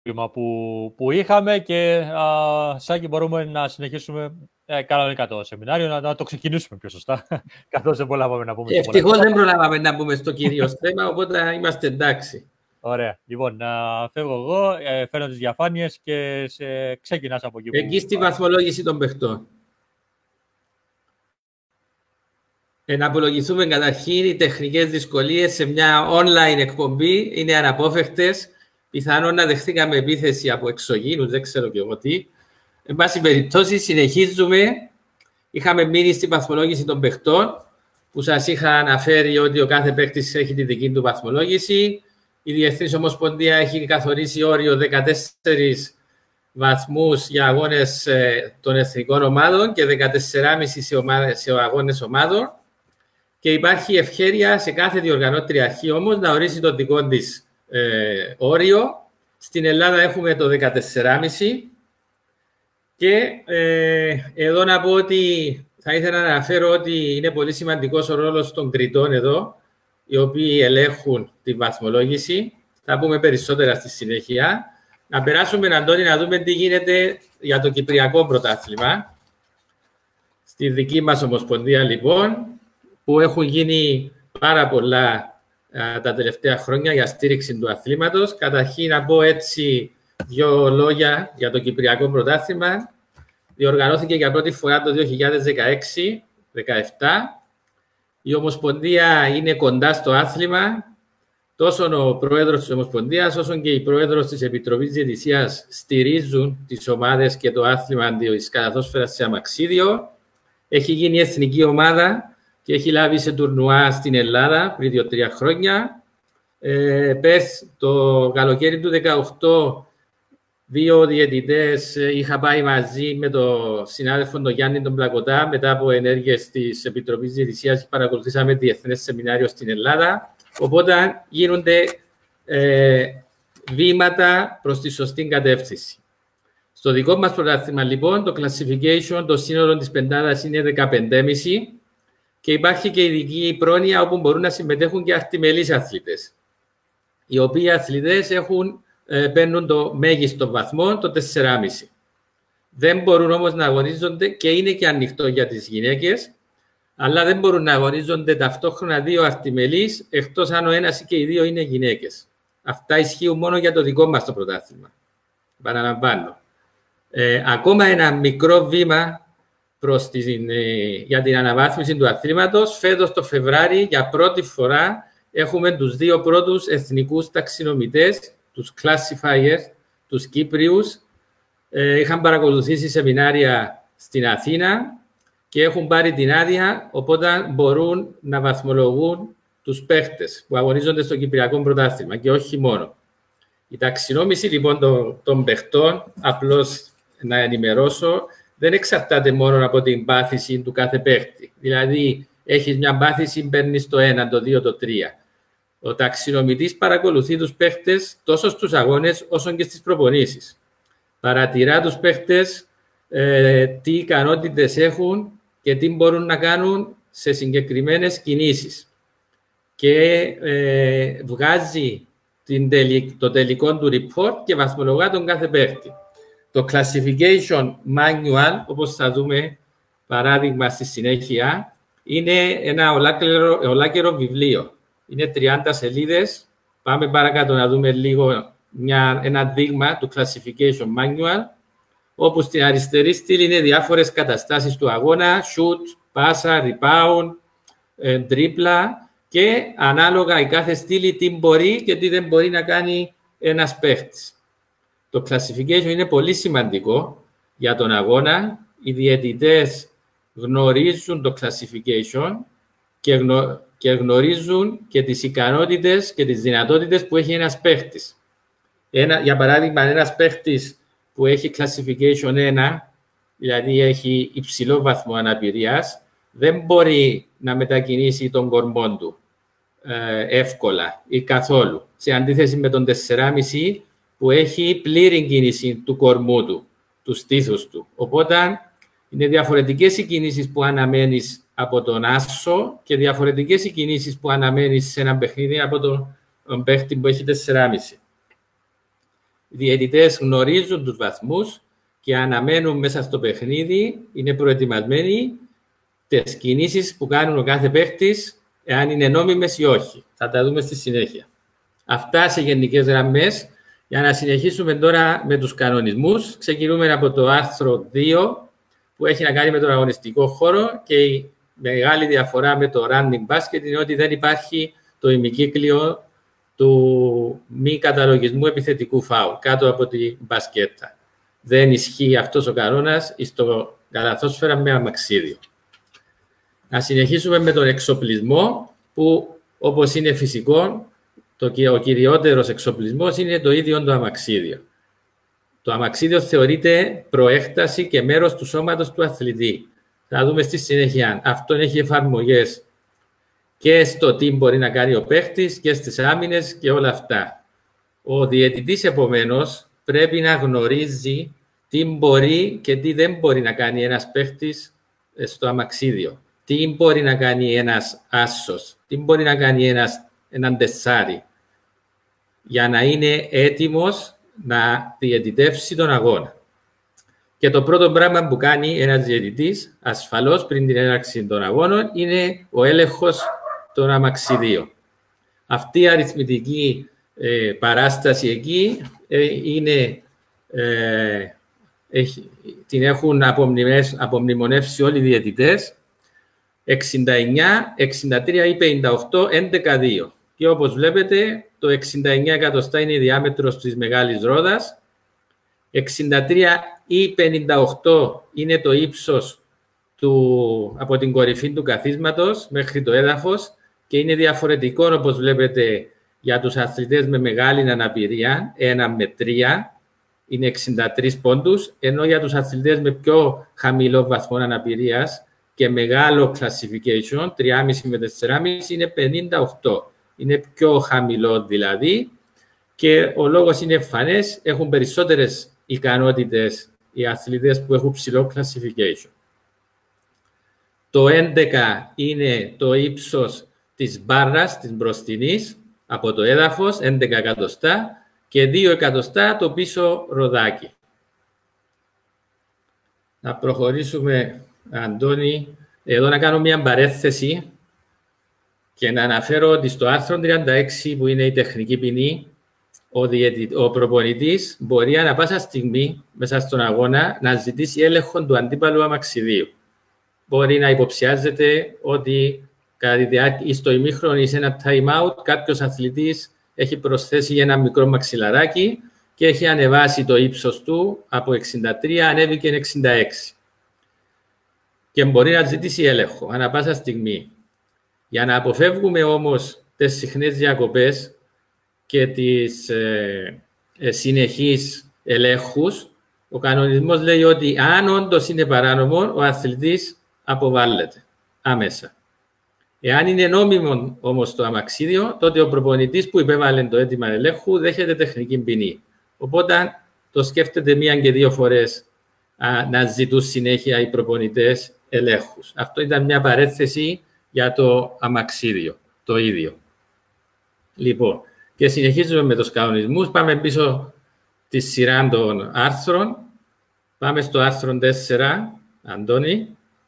που είχαμε και Σάκη μπορούμε να συνεχίσουμε κανονικά το σεμινάριο, να το ξεκινήσουμε πιο σωστά, καθώς δεν προλάβαμε να πούμε. Ευτυχώς δεν προλάβαμε να μπούμε στο κυρίως θέμα, οπότε είμαστε εντάξει. Ωραία. Λοιπόν, φεύγω εγώ, φέρνω τις διαφάνειες και ξεκινάς από εκεί. Εκεί στη βαθμολόγηση των παιχτών. Να απολογηθούμε καταρχήν, οι τεχνικές δυσκολίες σε μια online εκπομπή είναι αναπόφευκτες. Πιθανόν να δεχθήκαμε επίθεση από εξωγήινους, δεν ξέρω και εγώ τι. Εν πάση περιπτώσει, συνεχίζουμε. Είχαμε μείνει στη βαθμολόγηση των παιχτών, που σας είχα αναφέρει ότι ο κάθε παίκτης έχει τη δική του βαθμολόγηση. Η Διεθνής Ομοσπονδία έχει καθορίσει όριο 14 βαθμούς για αγώνες των εθνικών ομάδων και 14,5 σε αγώνες ομάδων. Και υπάρχει ευχέρεια σε κάθε διοργανώτρια αρχή όμως να ορίσει το δικό της όριο. Στην Ελλάδα έχουμε το 14,5 και εδώ να πω ότι θα ήθελα να αναφέρω ότι είναι πολύ σημαντικός ο ρόλος των κριτών εδώ, οι οποίοι ελέγχουν τη βαθμολόγηση. Θα πούμε περισσότερα στη συνέχεια. Να περάσουμε, Αντώνη, να δούμε τι γίνεται για το Κυπριακό Πρωτάθλημα. Στη δική μας Ομοσπονδία, λοιπόν, που έχουν γίνει πάρα πολλά τα τελευταία χρόνια για στήριξη του αθλήματος. Καταρχήν, να πω έτσι δύο λόγια για το Κυπριακό Πρωτάθλημα. Διοργανώθηκε για πρώτη φορά το 2016-17. Η Ομοσπονδία είναι κοντά στο άθλημα. Τόσο ο πρόεδρος της Ομοσπονδίας, όσο και η πρόεδρος της Επιτροπής Διαιτησίας στηρίζουν τις ομάδες και το άθλημα της καλαθόσφαιρας σε αμαξίδιο. Έχει γίνει εθνική ομάδα και έχει λάβει σε τουρνουά στην Ελλάδα πριν 2-3 χρόνια. Πες, το καλοκαίρι του 2018, δύο διαιτητές είχα πάει μαζί με τον συνάδελφο τον Γιάννη τον Πλακωτά μετά από ενέργειες της Επιτροπής Διαιτησίας και παρακολουθήσαμε διεθνές σεμινάριο στην Ελλάδα. Οπότε γίνονται βήματα προς τη σωστή κατεύθυνση. Στο δικό μας πρωτάθλημα, λοιπόν, το classification, το σύνολο της πεντάδας είναι 15,5 και υπάρχει και ειδική πρόνοια όπου μπορούν να συμμετέχουν και αρτιμελείς αθλητές. Οι οποίοι αθλητές παίρνουν το μέγιστο βαθμό, το 4,5. Δεν μπορούν όμως να αγωνίζονται και είναι και ανοιχτό για τις γυναίκες, αλλά δεν μπορούν να αγωνίζονται ταυτόχρονα δύο αρτιμελείς, εκτός αν ο ένας και οι δύο είναι γυναίκες. Αυτά ισχύουν μόνο για το δικό μας το πρωτάθλημα. Παραλαμβάνω. Ακόμα ένα μικρό βήμα για την αναβάθμιση του αθλήματος. Φέτος το Φεβράρι, για πρώτη φορά, έχουμε τους δύο πρώτους εθνικούς ταξινομητές, τους classifiers, τους Κύπριους. Είχαν παρακολουθήσει σεμινάρια στην Αθήνα και έχουν πάρει την άδεια, οπότε μπορούν να βαθμολογούν τους παίχτες που αγωνίζονται στο Κυπριακό Πρωτάθλημα και όχι μόνο. Η ταξινόμηση, λοιπόν, των παιχτών, απλώς να ενημερώσω, δεν εξαρτάται μόνο από την πάθηση του κάθε παίχτη. Δηλαδή, έχεις μια πάθηση, παίρνεις το 1, το 2, το 3. Ο ταξινομητής παρακολουθεί τους παίχτες τόσο στους αγώνες όσο και στις προπονήσεις. Παρατηρά τους παίχτες τι ικανότητες έχουν και τι μπορούν να κάνουν σε συγκεκριμένες κινήσεις. Και βγάζει το τελικό του report και βαθμολογά τον κάθε παίχτη. Το classification manual, όπως θα δούμε παράδειγμα στη συνέχεια, είναι ένα ολάκερο βιβλίο. Είναι 30 σελίδες. Πάμε παρακάτω να δούμε λίγο ένα δείγμα του classification manual, όπου στην αριστερή στήλη είναι διάφορες καταστάσεις του αγώνα, shoot, πάσα, rebound, τρίπλα και ανάλογα η κάθε στήλη τι μπορεί και τι δεν μπορεί να κάνει ένας παίχτης. Το classification είναι πολύ σημαντικό για τον αγώνα. Οι διαιτητές γνωρίζουν το classification και γνωρίζουν και τις ικανότητες και τις δυνατότητες που έχει ένας παίχτης. Για παράδειγμα, ένας παίχτης που έχει classification 1, δηλαδή έχει υψηλό βαθμό αναπηρίας, δεν μπορεί να μετακινήσει τον κορμό του εύκολα ή καθόλου. Σε αντίθεση με τον 4,5 που έχει πλήρη κίνηση του κορμού του, του στήθους του. Οπότε είναι διαφορετικές οι κινήσεις που αναμένεις από τον άσο και διαφορετικές οι κινήσεις που αναμένεις σε ένα παιχνίδι από τον παίχτη που έχει 4,5. Οι διαιτητές γνωρίζουν τους βαθμούς και αναμένουν μέσα στο παιχνίδι, είναι προετοιμασμένοι τις κινήσεις που κάνουν ο κάθε παίκτης, εάν είναι νόμιμες ή όχι. Θα τα δούμε στη συνέχεια. Αυτά σε γενικές γραμμές. Για να συνεχίσουμε τώρα με τους κανονισμούς, ξεκινούμε από το άρθρο 2, που έχει να κάνει με τον αγωνιστικό χώρο, και η μεγάλη διαφορά με το running basket είναι ότι δεν υπάρχει το ημικύκλιο του μη καταλογισμού επιθετικού φάουλ κάτω από τη μπασκέτα. Δεν ισχύει αυτός ο κανόνας στο καλαθόσφαιρα με αμαξίδιο. Να συνεχίσουμε με τον εξοπλισμό, που όπως είναι φυσικό, ο κυριότερος εξοπλισμός είναι το ίδιο το αμαξίδιο. Το αμαξίδιο θεωρείται προέκταση και μέρος του σώματος του αθλητή. Θα δούμε στη συνέχεια. Αυτό έχει εφαρμογές και στο τι μπορεί να κάνει ο παίχτης και στις άμυνες και όλα αυτά. Ο διαιτητής, επομένως, πρέπει να γνωρίζει τι μπορεί και τι δεν μπορεί να κάνει ένας παίχτης στο αμαξίδιο. Τι μπορεί να κάνει ένας άσος, τι μπορεί να κάνει έναν τεσσάρι, για να είναι έτοιμος να διαιτητεύσει τον αγώνα. Και το πρώτο πράγμα που κάνει ένας διαιτητής, ασφαλώς πριν την έναρξη των αγώνων, είναι ο έλεγχος των αμαξιδίων. Αυτή η αριθμητική παράσταση εκεί την έχουν απομνημονεύσει όλοι οι διαιτητές, 69, 63 ή 58, 11-2. Και όπως βλέπετε, το 69 εκατοστά είναι η διάμετρος της μεγάλης ρόδας, 63 ή 58 είναι το ύψος από την κορυφή του καθίσματος μέχρι το έδαφος, και είναι διαφορετικό, όπως βλέπετε, για τους αθλητές με μεγάλη αναπηρία, 1 με 3, είναι 63 πόντους, ενώ για τους αθλητές με πιο χαμηλό βαθμό αναπηρίας και μεγάλο classification, 3,5 με 4,5, είναι 58. Είναι πιο χαμηλό δηλαδή, και ο λόγος είναι εμφανές, έχουν περισσότερες ικανότητες οι αθλητές που έχουν ψηλό classification. Το 11 είναι το ύψος της μπάρας, της μπροστινής, από το έδαφος, 11 εκατοστά, και 2 εκατοστά το πίσω ροδάκι. Να προχωρήσουμε, Αντώνη. Εδώ να κάνω μια παρένθεση και να αναφέρω ότι στο άρθρο 36, που είναι η τεχνική ποινή, ο προπονητής μπορεί ανά πάσα στιγμή μέσα στον αγώνα να ζητήσει έλεγχο του αντίπαλου αμαξιδίου. Μπορεί να υποψιάζεται ότι στο ημίχρονο ή σε ένα time out κάποιος αθλητής έχει προσθέσει ένα μικρό μαξιλαράκι και έχει ανεβάσει το ύψος του από 63, ανέβηκε 66. Και μπορεί να ζητήσει έλεγχο ανά πάσα στιγμή. Για να αποφεύγουμε όμως τις συχνές διακοπές και τις συνεχείς ελέγχους, ο κανονισμός λέει ότι αν όντως είναι παράνομο, ο αθλητής αποβάλλεται άμεσα. Εάν είναι νόμιμο όμως το αμαξίδιο, τότε ο προπονητής που υπέβαλε το αίτημα ελέγχου δέχεται τεχνική ποινή. Οπότε το σκέφτεται 1 και 2 φορές να ζητούν συνέχεια οι προπονητές ελέγχους. Αυτό ήταν μια παρένθεση για το αμαξίδιο, το ίδιο. Λοιπόν, και συνεχίζουμε με τους κανονισμούς. Πάμε πίσω τη σειρά των άρθρων. Πάμε στο άρθρο 4, Αντώνη,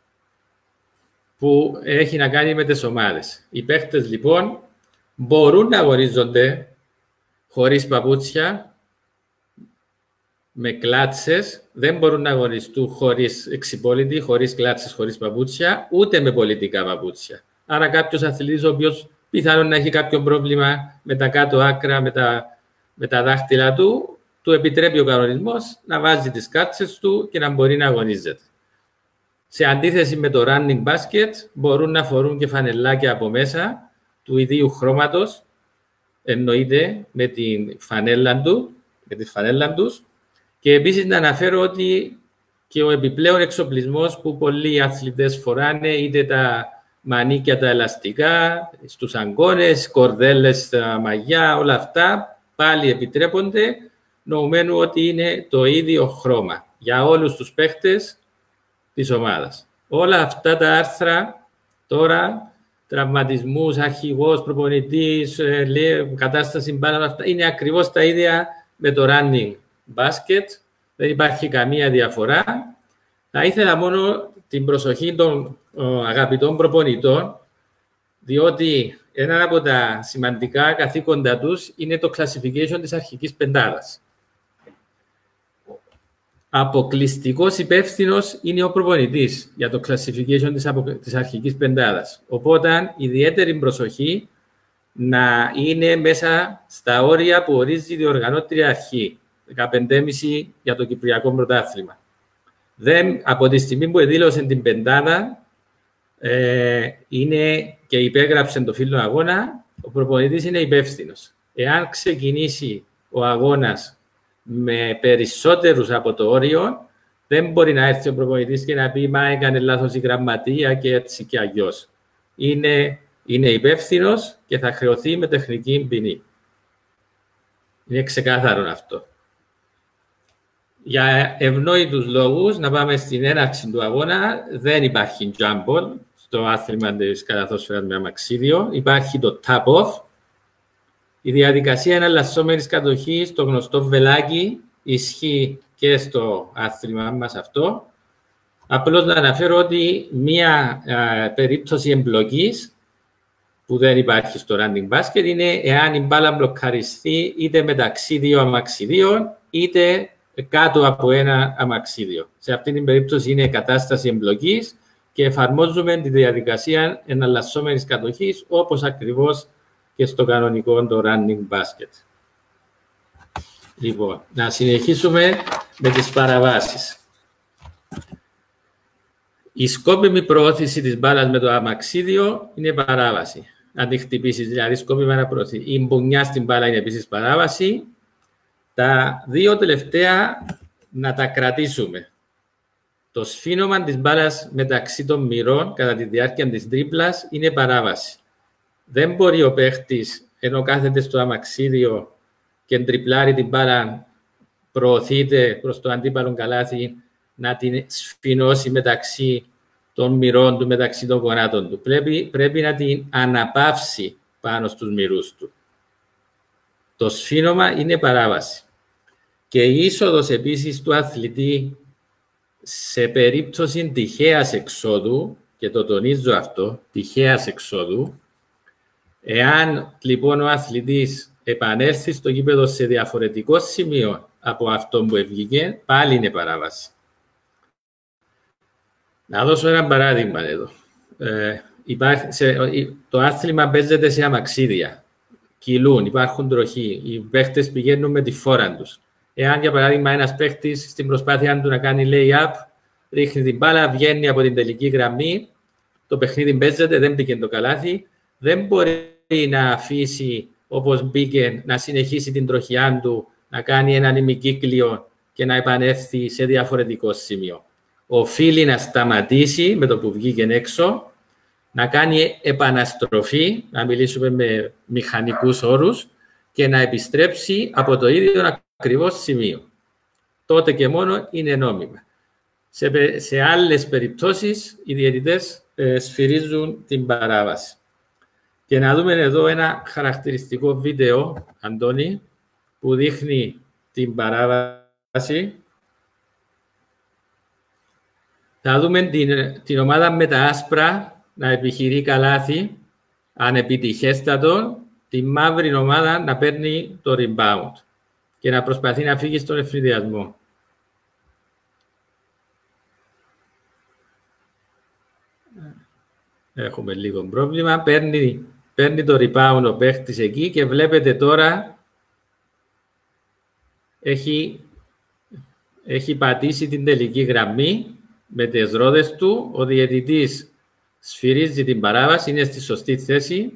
που έχει να κάνει με τις ομάδες. Οι παίχτες, λοιπόν, μπορούν να αγωνίζονται χωρίς παπούτσια, με κλάτσες, δεν μπορούν να αγωνιστούν χωρίς εξυπόλυτη, χωρίς κλάτσες, χωρίς παπούτσια, ούτε με πολιτικά παπούτσια. Άρα κάποιος αθλητής, ο οποίος πιθανόν να έχει κάποιο πρόβλημα με τα κάτω άκρα, με τα δάχτυλα του, του επιτρέπει ο κανονισμός να βάζει τις κάτσες του και να μπορεί να αγωνίζεται. Σε αντίθεση με το running basket, μπορούν να φορούν και φανελάκια από μέσα του ιδίου χρώματος, εννοείται με τη φανέλα τους. Και επίσης να αναφέρω ότι και ο επιπλέον εξοπλισμός που πολλοί αθλητές φοράνε, είτε τα μανίκια τα ελαστικά, στους αγκώνες, κορδέλες στα μαγιά, όλα αυτά πάλι επιτρέπονται, νοουμένου ότι είναι το ίδιο χρώμα για όλους τους παίχτες της ομάδας. Όλα αυτά τα άρθρα τώρα, τραυματισμούς, αρχηγός, προπονητής, κατάσταση μπάλα, αυτά είναι ακριβώς τα ίδια με το running basket. Δεν υπάρχει καμία διαφορά. Θα ήθελα μόνο την προσοχή των αγαπητών προπονητών, διότι ένα από τα σημαντικά καθήκοντα τους είναι το classification της αρχικής πεντάδας. Αποκλειστικός υπεύθυνος είναι ο προπονητής για το classification της αρχικής πεντάδας. Οπότε, ιδιαίτερη προσοχή να είναι μέσα στα όρια που ορίζει η διοργανώτρια αρχή, 15,5 για το Κυπριακό Πρωτάθλημα. Από τη στιγμή που εδήλωσε την πεντάδα, είναι και υπέγραψε το φύλλο αγώνα, ο προπονητής είναι υπεύθυνος. Εάν ξεκινήσει ο αγώνας με περισσότερους από το όριο, δεν μπορεί να έρθει ο προπονητής και να πει «Μα έκανε λάθος η γραμματεία» και έτσι και αλλιώς. Είναι υπεύθυνος και θα χρεωθεί με τεχνική ποινή. Είναι ξεκάθαρο αυτό. Για ευνόητους λόγους, να πάμε στην έναρξη του αγώνα, δεν υπάρχει jump ball στο άθλημα της καλαθόσφαιρας με αμαξίδιο. Υπάρχει το tap-off. Η διαδικασία εναλλασσόμενης κατοχής, το γνωστό βελάκι, ισχύει και στο άθλημα μας αυτό. Απλώς να αναφέρω ότι μία περίπτωση εμπλοκής που δεν υπάρχει στο running basket είναι εάν η μπάλα μπλοκαριστεί είτε μεταξύ δύο αμαξιδίων είτε κάτω από ένα αμαξίδιο. Σε αυτή την περίπτωση είναι κατάσταση εμπλοκής και εφαρμόζουμε τη διαδικασία εναλλασσόμενης κατοχής όπως ακριβώς και στο κανονικό το running basket. Λοιπόν, να συνεχίσουμε με τις παραβάσεις. Η σκόπιμη προώθηση της μπάλας με το αμαξίδιο είναι παράβαση. Αν τη χτυπήσεις, δηλαδή σκόπιμα να προωθεί. Η μπουνιά στην μπάλα είναι επίσης παράβαση. Τα δύο τελευταία να τα κρατήσουμε. Το σφίνομα της μπάλας μεταξύ των μυρών κατά τη διάρκεια της τρίπλας είναι παράβαση. Δεν μπορεί ο παίχτης, ενώ κάθεται στο αμαξίδιο και τριπλάρει την μπάλα, προωθείται προς το αντίπαλο καλάθι, να την σφινώσει μεταξύ των μυρών του, μεταξύ των γονάτων του. Πρέπει να την αναπαύσει πάνω στους μυρούς του. Το σφίνομα είναι παράβαση. Και η είσοδος επίσης του αθλητή σε περίπτωση τυχαίας εξόδου, και το τονίζω αυτό, τυχαίας εξόδου, εάν λοιπόν ο αθλητής επανέλθει στο γήπεδο σε διαφορετικό σημείο από αυτό που βγήκε, πάλι είναι παράβαση. Να δώσω ένα παράδειγμα εδώ. Το άθλημα παίζεται σε αμαξίδια. Κυλούν, υπάρχουν τροχοί. Οι παίχτες πηγαίνουν με τη φόρα τους. Εάν, για παράδειγμα, ένας παίχτης στην προσπάθεια του να κάνει lay-up, ρίχνει την μπάλα, βγαίνει από την τελική γραμμή, το παιχνίδι παίζεται, δεν μπήκε το καλάθι, δεν μπορεί να αφήσει όπως μπήκε, να συνεχίσει την τροχιά του, να κάνει έναν ημικύκλιο και να επανέλθει σε διαφορετικό σημείο. Οφείλει να σταματήσει με το που βγήκε έξω, να κάνει επαναστροφή, να μιλήσουμε με μηχανικούς όρους, και να επιστρέψει από το ίδιο ακριβώς σημείο. Τότε και μόνο είναι νόμιμα. Σε άλλες περιπτώσεις, οι διαιτητές σφυρίζουν την παράβαση. Και να δούμε εδώ ένα χαρακτηριστικό βίντεο, Αντώνη, που δείχνει την παράβαση. Θα δούμε την ομάδα με τα άσπρα να επιχειρεί καλάθι, ανεπιτυχέστατο, τη μαύρη ομάδα να παίρνει το rebound και να προσπαθεί να φύγει στον ευνηδιασμό. Έχουμε λίγο πρόβλημα. Παίρνει το rebound ο παίχτης εκεί και βλέπετε τώρα έχει πατήσει την τελική γραμμή με τις ρόδες του. Ο διαιτητής σφυρίζει την παράβαση, είναι στη σωστή θέση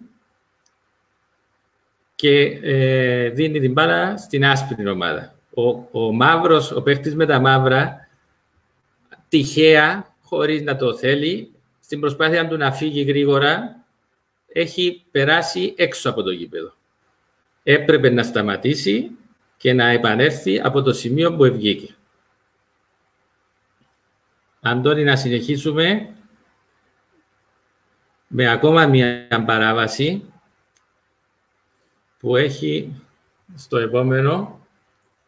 και δίνει την μπάλα στην άσπρη ομάδα. Ο μαύρος, ο παίχτης με τα μαύρα, τυχαία, χωρίς να το θέλει, στην προσπάθεια του να φύγει γρήγορα, έχει περάσει έξω από το γήπεδο. Έπρεπε να σταματήσει και να επανέλθει από το σημείο που βγήκε. Αντώνη, να συνεχίσουμε με ακόμα μια παράβαση που έχει στο επόμενο.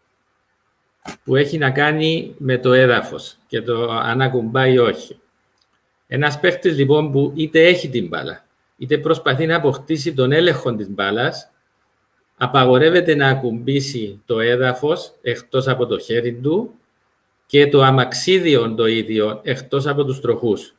που έχει να κάνει με το έδαφος και το αν ακουμπάει ή όχι. Ένας παίχτης λοιπόν που είτε έχει την μπάλα, είτε προσπαθεί να αποκτήσει τον έλεγχο της μπάλας, απαγορεύεται να ακουμπήσει το έδαφος εκτός από το χέρι του και το αμαξίδιο το ίδιο εκτός από τους τροχούς.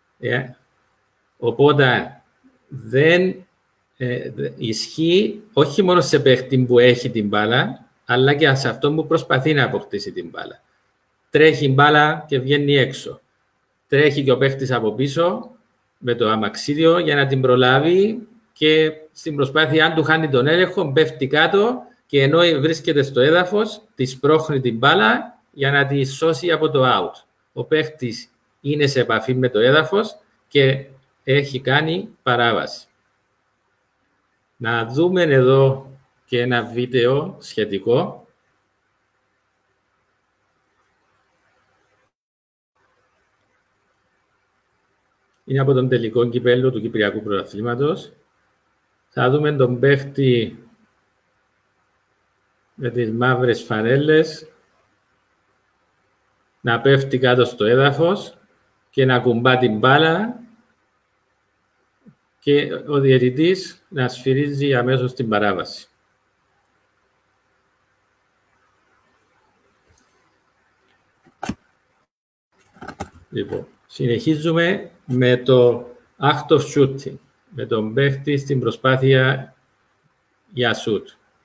Οπότε δεν ισχύει όχι μόνο σε παίχτη που έχει την μπάλα, αλλά και σε αυτόν που προσπαθεί να αποκτήσει την μπάλα. Τρέχει μπάλα και βγαίνει έξω. Τρέχει και ο παίχτης από πίσω με το αμαξίδιο για να την προλάβει και στην προσπάθεια, αν του χάνει τον έλεγχο, πέφτει κάτω και ενώ βρίσκεται στο έδαφος, τη σπρώχνει την μπάλα για να τη σώσει από το out. Ο παίχτης είναι σε επαφή με το έδαφος και έχει κάνει παράβαση. Να δούμε εδώ και ένα βίντεο σχετικό. Είναι από τον τελικό κυπέλλο του Κυπριακού Πρωταθλήματος. Θα δούμε τον παίχτη με τις μαύρες φανέλες να πέφτει κάτω στο έδαφος και να κουμπά την μπάλα και ο διαιτητής να σφυρίζει αμέσως την παράβαση. Λοιπόν, συνεχίζουμε με το act of shooting, με τον παίχτη στην προσπάθεια για shoot.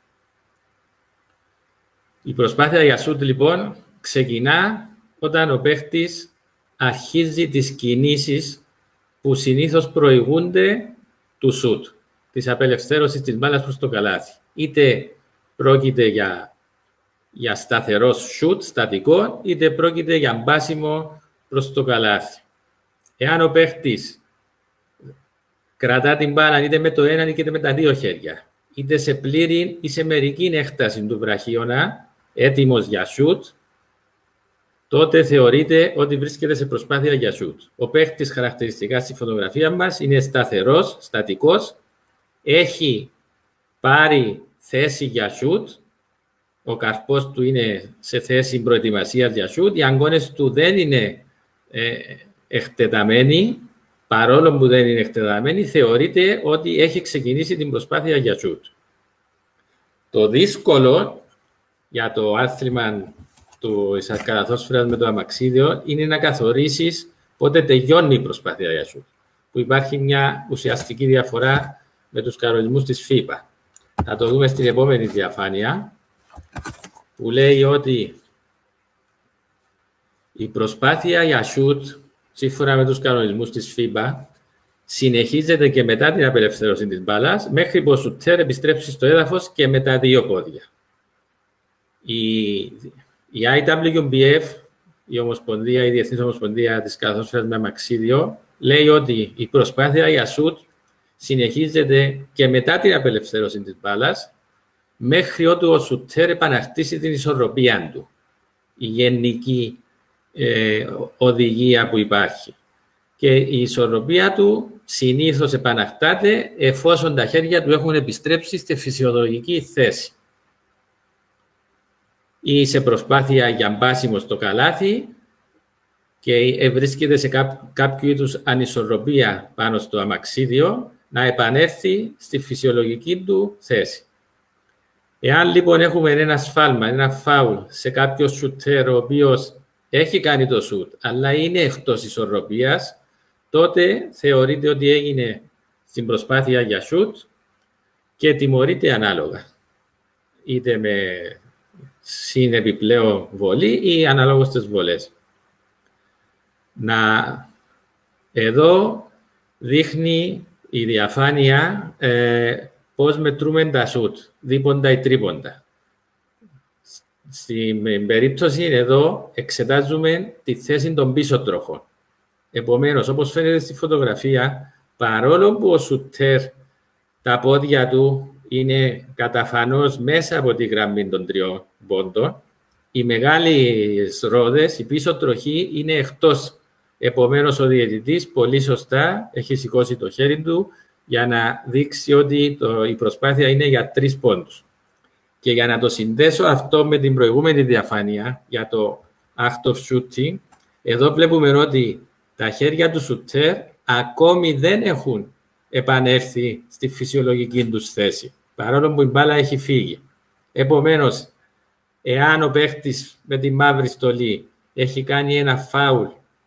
Η προσπάθεια για shoot, λοιπόν, ξεκινά όταν ο παίχτης αρχίζει τις κινήσεις που συνήθως προηγούνται του shoot, της απελευθέρωσης της μπάλας προς το καλάθι. Είτε πρόκειται για σταθερό shoot, στατικό, είτε πρόκειται για μπάσιμο προς το καλάθι. Εάν ο παίχτης κρατά την μπάλα είτε με το ένα είτε με τα δύο χέρια, είτε σε πλήρη ή σε μερική έκταση του βραχίωνα, έτοιμος για shoot, τότε θεωρείται ότι βρίσκεται σε προσπάθεια για shoot. Ο παίχτης χαρακτηριστικά στη φωτογραφία μας είναι σταθερός, στατικός, έχει πάρει θέση για shoot, ο καρπός του είναι σε θέση προετοιμασίας για shoot, οι αγκώνες του δεν είναι εκτεταμένοι, παρόλο που δεν είναι εκτεταμένοι, θεωρείται ότι έχει ξεκινήσει την προσπάθεια για shoot. Το δύσκολο για το άθλημα του καλαθόσφαιρας με το αμαξίδιο είναι να καθορίσεις πότε τελειώνει η προσπάθεια για shoot. Που υπάρχει μια ουσιαστική διαφορά με τους κανονισμούς της FIFA. Θα το δούμε στην επόμενη διαφάνεια, που λέει ότι η προσπάθεια για shoot, σύμφωνα με τους κανονισμούς της FIBA, συνεχίζεται και μετά την απελευθέρωση της μπάλας, μέχρι που ο σουτέρ επιστρέψει στο έδαφος και με τα δύο πόδια. Η IWBF, η Διεθνής Ομοσπονδία της Καλαθόσφαιρας με αμαξίδιο, λέει ότι η προσπάθεια για shoot συνεχίζεται και μετά την απελευθέρωση της μπάλας, μέχρι ότου ο σουτέρ επανακτήσει την ισορροπία του. Η γενική οδηγία που υπάρχει. Και η ισορροπία του συνήθως επανακτάται εφόσον τα χέρια του έχουν επιστρέψει στη φυσιολογική θέση. Ή σε προσπάθεια για μπάσιμο στο καλάθι και βρίσκεται σε κάποιο είδους ανισορροπία πάνω στο αμαξίδιο, να επανέλθει στη φυσιολογική του θέση. Εάν λοιπόν έχουμε ένα σφάλμα, ένα φάουλ σε κάποιο σουτέρ ο οποίος έχει κάνει το σουτ, αλλά είναι εκτός ισορροπίας, τότε θεωρείται ότι έγινε στην προσπάθεια για σουτ και τιμωρείται ανάλογα. Είτε με συνεπιπλέον βολή ή αναλόγως τις βολές. Εδώ δείχνει η διαφάνεια πώς μετρούμε τα σουτ, δίποντα ή τρίποντα. Στην περίπτωση εδώ εξετάζουμε τη θέση των πίσω τροχών. Επομένως, όπως φαίνεται στη φωτογραφία, παρόλο που ο σουτέρ τα πόδια του είναι καταφανώς μέσα από τη γραμμή των 3 πόντων, οι μεγάλες ρόδες, η πίσω τροχή είναι εκτός. Επομένως, ο διαιτητής πολύ σωστά έχει σηκώσει το χέρι του για να δείξει ότι η προσπάθεια είναι για 3 πόντους. Και για να το συνδέσω αυτό με την προηγούμενη διαφάνεια για το act of shooting, εδώ βλέπουμε ότι τα χέρια του shooter ακόμη δεν έχουν επανέλθει στη φυσιολογική τους θέση, παρόλο που η μπάλα έχει φύγει. Επομένως, εάν ο παίχτης με τη μαύρη στολή έχει κάνει ένα φάουλ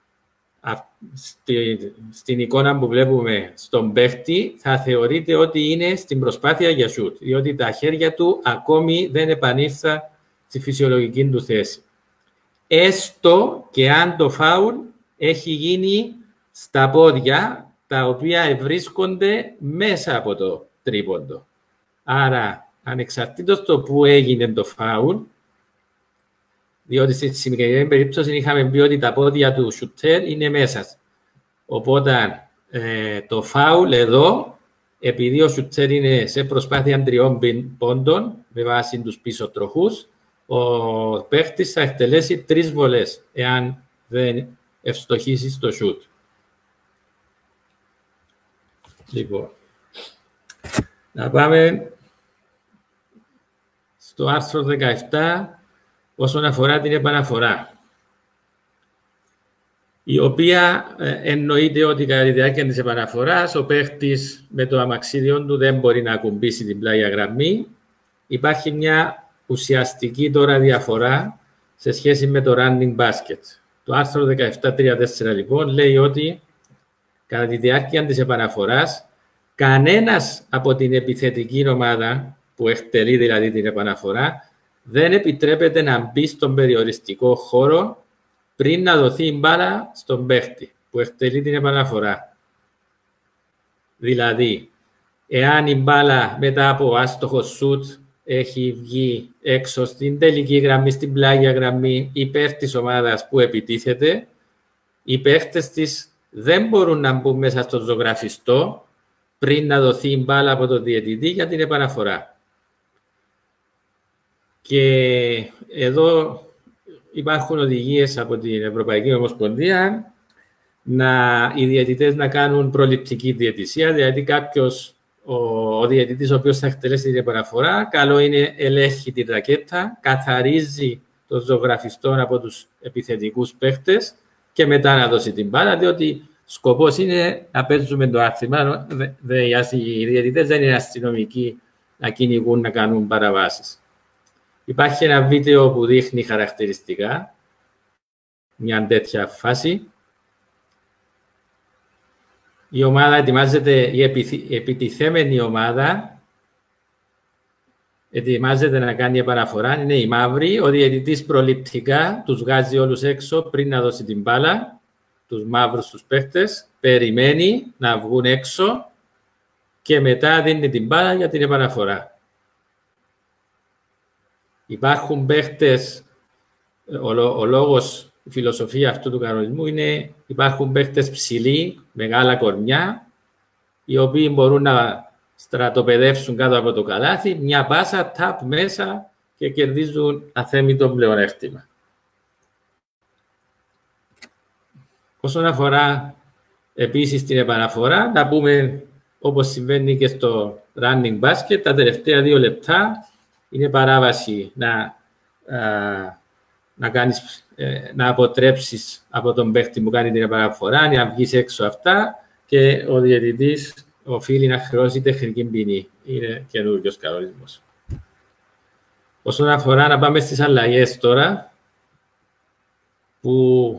στην εικόνα που βλέπουμε στον παίχτη, θα θεωρείται ότι είναι στην προσπάθεια για σουτ, διότι τα χέρια του ακόμη δεν επανήλθαν στη φυσιολογική του θέση. Έστω και αν το φάουλ έχει γίνει στα πόδια, τα οποία βρίσκονται μέσα από το τρίποντο. Άρα, ανεξαρτήτως το που έγινε το φάουλ, διότι στη συγκεκριμένη περίπτωση είχαμε πει ότι τα πόδια του σουτέρ είναι μέσα. Οπότε το φάουλ εδώ, επειδή ο σουτέρ είναι σε προσπάθεια 3 πόντων με βάση τους πίσω τροχούς, ο παίχτης θα εκτελέσει 3 βολές εάν δεν ευστοχίσει στο σουτ. Λοιπόν, να πάμε στο άρθρο 17 όσον αφορά την επαναφορά, η οποία εννοείται ότι κατά τη διάρκεια της επαναφοράς ο παίχτης με το αμαξίδιο του δεν μπορεί να ακουμπήσει την πλάγια γραμμή. Υπάρχει μια ουσιαστική τώρα διαφορά σε σχέση με το running basket. Το άρθρο 17.3.4 λοιπόν λέει ότι κατά τη διάρκεια της επαναφοράς κανένας από την επιθετική ομάδα που εκτελεί δηλαδή την επαναφορά δεν επιτρέπεται να μπει στον περιοριστικό χώρο πριν να δοθεί η μπάλα στον παίχτη που εκτελεί την επαναφορά. Δηλαδή, εάν η μπάλα μετά από άστοχο σουτ έχει βγει έξω στην τελική γραμμή, στην πλάγια γραμμή υπέρ της ομάδας που επιτίθεται, οι παίχτες της δεν μπορούν να μπουν μέσα στο ζωγραφιστό πριν να δοθεί η μπάλα από τον διαιτητή για την επαναφορά. Και εδώ υπάρχουν οδηγίες από την Ευρωπαϊκή Ομοσπονδία οι διαιτητές να κάνουν προληπτική διαιτησία, δηλαδή ο διαιτητής ο οποίος θα εκτελέσει την επαναφορά, καλό είναι ελέγχει τη ρακέτα, καθαρίζει το ζωγραφιστό από τους επιθετικούς παίχτες και μετά να δώσει την μπάλα, διότι σκοπός είναι να παίζουμε το άθλημα. Οι διαιτητές δεν είναι αστυνομικοί να κυνηγούν, να κάνουν παραβάσεις. Υπάρχει ένα βίντεο που δείχνει χαρακτηριστικά μια τέτοια φάση. Η ομάδα ετοιμάζεται, η επιτιθέμενη ομάδα ετοιμάζεται να κάνει επαναφορά, είναι η μαύρη. Ο διαιτητής προληπτικά τους βγάζει όλους έξω πριν να δώσει την μπάλα, τους μαύρους τους παίχτες, περιμένει να βγουν έξω και μετά δίνει την μπάλα για την επαναφορά. Υπάρχουν παίχτες, ο λόγος, η φιλοσοφία αυτού του κανονισμού είναι υπάρχουν παίχτες ψηλοί, μεγάλα κορμιά, οι οποίοι μπορούν να στρατοπεδεύσουν κάτω από το καλάθι, μια πάσα, τάπ μέσα και κερδίζουν αθέμητο πλεονέκτημα. Όσον αφορά επίσης την επαναφορά, να πούμε όπως συμβαίνει και στο running basket, τα τελευταία 2 λεπτά είναι παράβαση να αποτρέψεις από τον παίχτη που κάνει την επαναφορά, να βγεις έξω αυτά και ο διαιτητής οφείλει να χρεώσει τεχνική ποινή. Είναι καινούριος κανονισμός. Όσον αφορά, να πάμε στις αλλαγές τώρα, που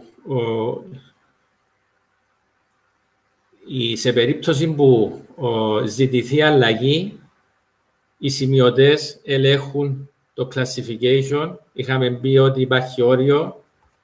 σε περίπτωση που ζητηθεί αλλαγή, οι σημειωτές ελέγχουν το classification. Είχαμε πει ότι υπάρχει όριο,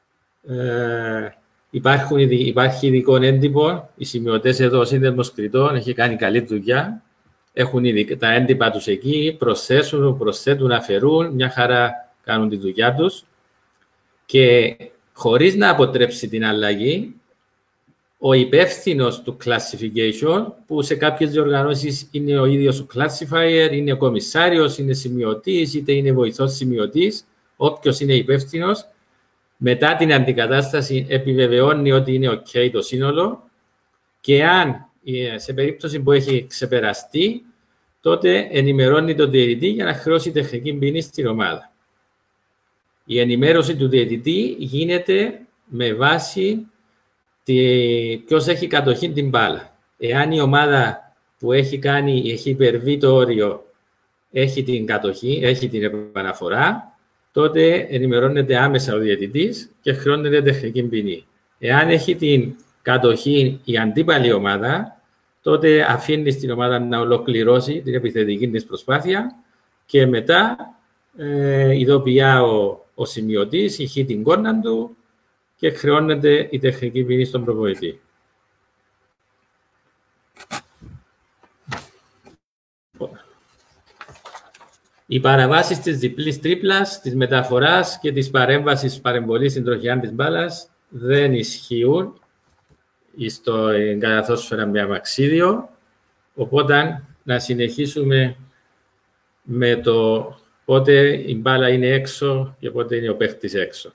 υπάρχει ειδικό έντυπο. Οι σημειωτές εδώ, ο Σύνδεσμος Κριτών, έχει κάνει καλή δουλειά. Έχουν τα έντυπα τους εκεί, προσθέτουν, αφαιρούν, μια χαρά κάνουν τη δουλειά τους. Και χωρίς να αποτρέψει την αλλαγή, ο υπεύθυνος του classification, που σε κάποιες διοργανώσεις είναι ο ίδιος ο classifier, είναι ο κομισάριος, είναι σημειωτής, είτε είναι βοηθός σημειωτής, όποιος είναι υπεύθυνος, μετά την αντικατάσταση επιβεβαιώνει ότι είναι OK το σύνολο και αν σε περίπτωση που έχει ξεπεραστεί, τότε ενημερώνει τον διαιτητή για να χρεώσει τεχνική ποινή στην ομάδα. Η ενημέρωση του διαιτητή γίνεται με βάση ποιος έχει κατοχή την μπάλα. Εάν η ομάδα που έχει υπερβεί το όριο έχει την κατοχή, έχει την επαναφορά, τότε ενημερώνεται άμεσα ο διαιτητής και χρεώνεται τεχνική ποινή. Εάν έχει την κατοχή η αντίπαλη ομάδα, τότε αφήνει στην ομάδα να ολοκληρώσει την επιθετική της προσπάθεια και μετά ειδοποιά ο σημειωτής, ηχεί την κόρνα του και χρεώνεται η τεχνική ποινή στον προπονητή. Οι παραβάσεις της διπλής τρίπλας, της μεταφοράς και της παρέμβασης παρεμβολής στην τροχιά της μπάλας δεν ισχύουν στο εγκαταθόσφαιρα με αμαξίδιο, οπότε να συνεχίσουμε με το πότε η μπάλα είναι έξω και πότε είναι ο παίχτης έξω.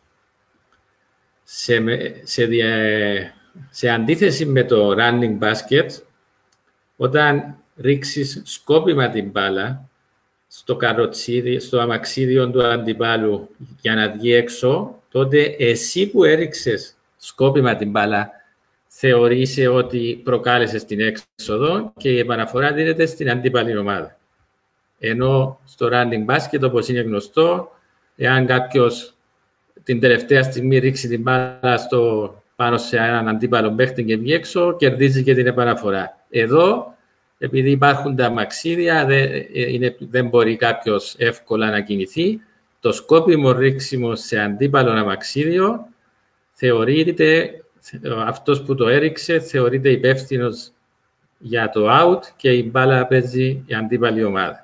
Σε αντίθεση με το running basket, όταν ρίξεις σκόπιμα την μπάλα στο αμαξίδιο του αντιπάλου για να βγει έξω, τότε εσύ που έριξες σκόπιμα την μπάλα θεωρείσαι ότι προκάλεσες την έξοδο και η επαναφορά δίνεται στην αντίπαλη ομάδα. Ενώ στο running basket, όπως είναι γνωστό, εάν κάποιος την τελευταία στιγμή ρίξει την μπάλα πάνω σε έναν αντίπαλο παίχτη και βγει έξω, κερδίζει και την επαναφορά. Εδώ, επειδή υπάρχουν τα αμαξίδια, δεν μπορεί κάποιος εύκολα να κινηθεί. Το σκόπιμο ρίξιμο σε αντίπαλο αμαξίδιο θεωρείται, αυτός που το έριξε θεωρείται υπεύθυνος για το out και η μπάλα παίζει η αντίπαλη ομάδα.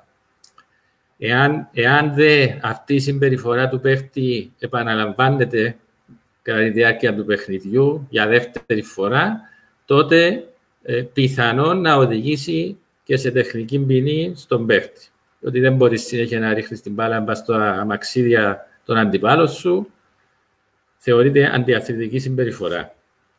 Εάν αυτή η συμπεριφορά του παίχτη επαναλαμβάνεται κατά τη διάρκεια του παιχνιδιού για δεύτερη φορά, τότε πιθανόν να οδηγήσει και σε τεχνική ποινή στον παίχτη. Ότι δεν μπορείς συνέχεια να ρίχνεις την μπάλα στα αμαξίδια των αντιπάλων σου, θεωρείται αντιαθλητική συμπεριφορά.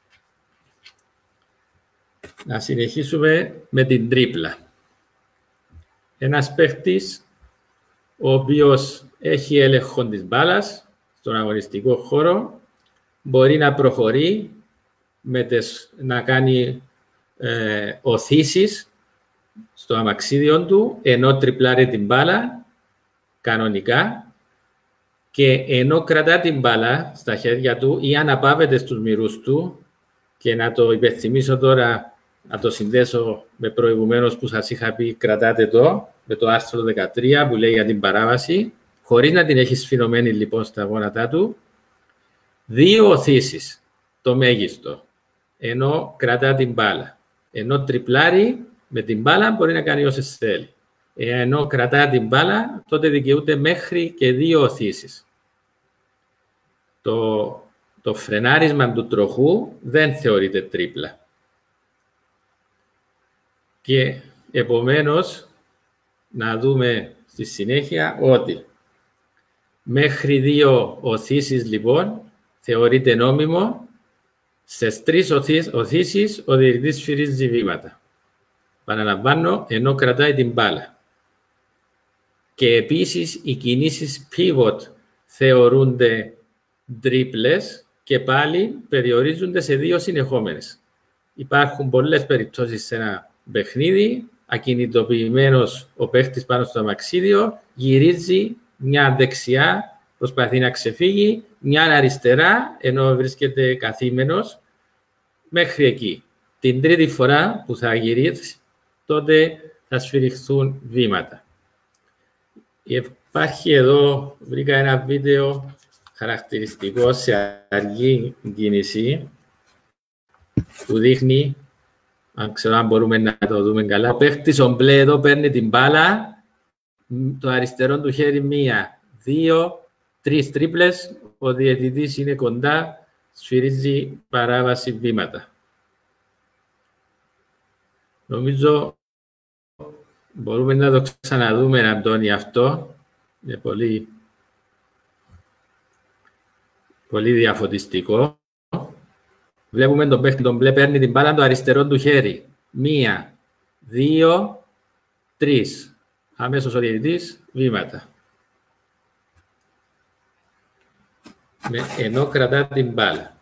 Να συνεχίσουμε με την τρίπλα. Ένας παίχτης ο οποίος έχει έλεγχο της μπάλας στον αγωνιστικό χώρο μπορεί να προχωρεί να κάνει οθήσεις στο αμαξίδιο του ενώ τριπλάρει την μπάλα κανονικά και ενώ κρατά την μπάλα στα χέρια του ή αναπαύεται στους μυρούς του, και να το υπενθυμίσω τώρα, να το συνδέσω με προηγουμένως που σας είχα πει, κρατάτε το με το άρθρο 13 που λέει για την παράβαση, χωρίς να την έχει σφινωμένη λοιπόν στα γόνατά του, 2 οθήσεις το μέγιστο, ενώ κρατά την μπάλα. Ενώ τριπλάρει με την μπάλα μπορεί να κάνει όσες θέλει. Ενώ κρατά την μπάλα, τότε δικαιούται μέχρι και 2 οθήσεις. Το φρενάρισμα του τροχού δεν θεωρείται τρίπλα. Και επομένως, να δούμε στη συνέχεια ότι μέχρι 2 οθήσεις λοιπόν θεωρείται νόμιμο, στις 3 οθήσεις ο διαιτητής σφυρίζει βήματα. Παραλαμβάνω, ενώ κρατάει την μπάλα. Και επίσης οι κινήσεις pivot θεωρούνται τρίπλες και πάλι περιορίζονται σε 2 συνεχόμενες. Υπάρχουν πολλές περιπτώσεις σε ένα παιχνίδι, ακινητοποιημένος ο παίχτης πάνω στο αμαξίδιο, γυρίζει μια δεξιά, προσπαθεί να ξεφύγει, μια αριστερά, ενώ βρίσκεται καθήμενος, μέχρι εκεί. Την τρίτη φορά που θα γυρίσει, τότε θα σφυριχθούν βήματα. Υπάρχει εδώ, βρήκα ένα βίντεο χαρακτηριστικό σε αργή κίνηση, που δείχνει, αν ξέρω αν μπορούμε να το δούμε καλά, ο παίχτης ο μπλε εδώ παίρνει την μπάλα, το αριστερό του χέρι 1, 2, 3 τρίπλες, ο διαιτητής είναι κοντά, σφυρίζει παράβαση βήματα. Νομίζω μπορούμε να το ξαναδούμε, Αντώνη, αυτό. Είναι πολύ, πολύ διαφωτιστικό. Βλέπουμε τον παίχτη, τον μπλε παίρνει την μπάλα το αριστερό του χέρι. 1, 2, 3. Αμέσως ο διαιτητής, βήματα. Ενώ κρατά την μπάλα.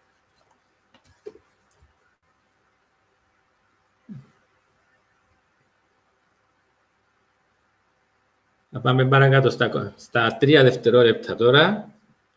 Να πάμε παρακάτω στα 3 δευτερόλεπτα τώρα.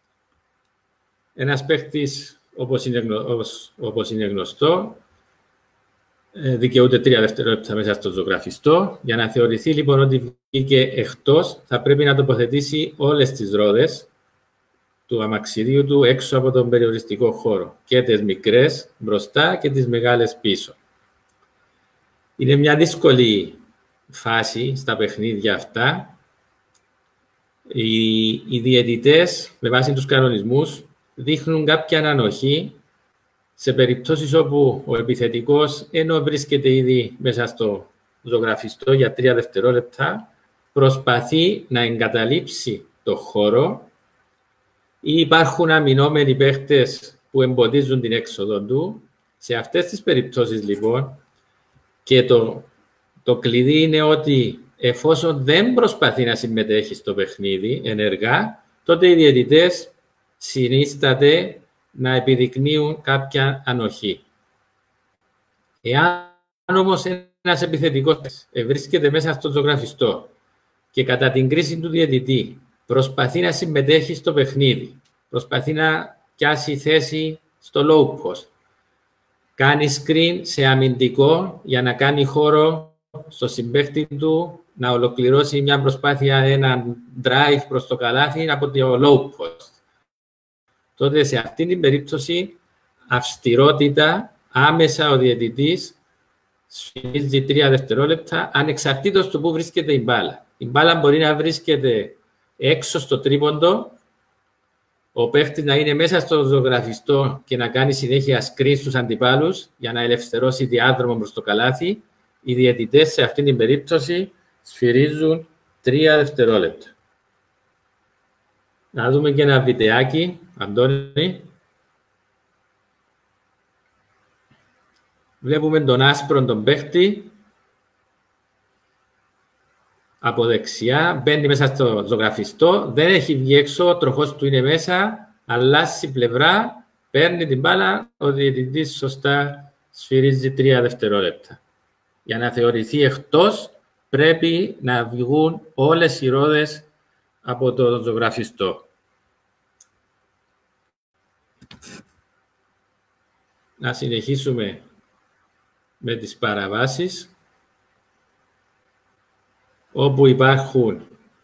Ένας παίκτης, όπως είναι γνωστό, δικαιούται 3 δευτερόλεπτα μέσα στο ζωγραφιστό. Για να θεωρηθεί λοιπόν ότι βγήκε εκτός, θα πρέπει να τοποθετήσει όλες τις ρόδες του αμαξιδίου του έξω από τον περιοριστικό χώρο. Και τις μικρές μπροστά και τις μεγάλες πίσω. Είναι μια φάση στα παιχνίδια αυτά. Οι διαιτητές, με βάση τους κανονισμούς, δείχνουν κάποια ανοχή σε περιπτώσεις όπου ο επιθετικός, ενώ βρίσκεται ήδη μέσα στο ζωγραφιστό για 3 δευτερόλεπτα, προσπαθεί να εγκαταλείψει το χώρο ή υπάρχουν αμυνόμενοι παίχτες που εμποδίζουν την έξοδο του. Σε αυτές τις περιπτώσεις, λοιπόν, και το κλειδί είναι ότι εφόσον δεν προσπαθεί να συμμετέχει στο παιχνίδι ενεργά, τότε οι διαιτητές συνίσταται να επιδεικνύουν κάποια ανοχή. Εάν όμως ένας επιθετικός βρίσκεται μέσα στο ζωγραφιστό και κατά την κρίση του διαιτητή προσπαθεί να συμμετέχει στο παιχνίδι, προσπαθεί να πιάσει θέση στο low post, κάνει screen σε αμυντικό για να κάνει χώρο στο συμπαίχτη του, να ολοκληρώσει μια προσπάθεια, ένα drive προς το καλάθι από το low post. Τότε σε αυτήν την περίπτωση αυστηρότητα, άμεσα ο διαιτητής σφυρίζει 3 δευτερόλεπτα, ανεξαρτήτως του που βρίσκεται η μπάλα. Η μπάλα μπορεί να βρίσκεται έξω στο τρίποντο, ο παίχτης να είναι μέσα στο ζωγραφιστό και να κάνει συνέχεια screen στους αντιπάλους για να ελευθερώσει διάδρομο προς το καλάθι. Οι διαιτητές σε αυτήν την περίπτωση σφυρίζουν 3 δευτερόλεπτα. Να δούμε και ένα βιντεάκι, Αντώνη. Βλέπουμε τον άσπρον τον παίχτη. Από δεξιά, μπαίνει μέσα στο ζωγραφιστό, δεν έχει βγει έξω, ο τροχός του είναι μέσα, αλλάζει πλευρά, παίρνει την μπάλα, ο διαιτητής σωστά σφυρίζει 3 δευτερόλεπτα. Για να θεωρηθεί εκτός, πρέπει να βγουν όλες οι ρόδες από το ζωγραφιστό. Να συνεχίσουμε με τις παραβάσεις, όπου υπάρχουν,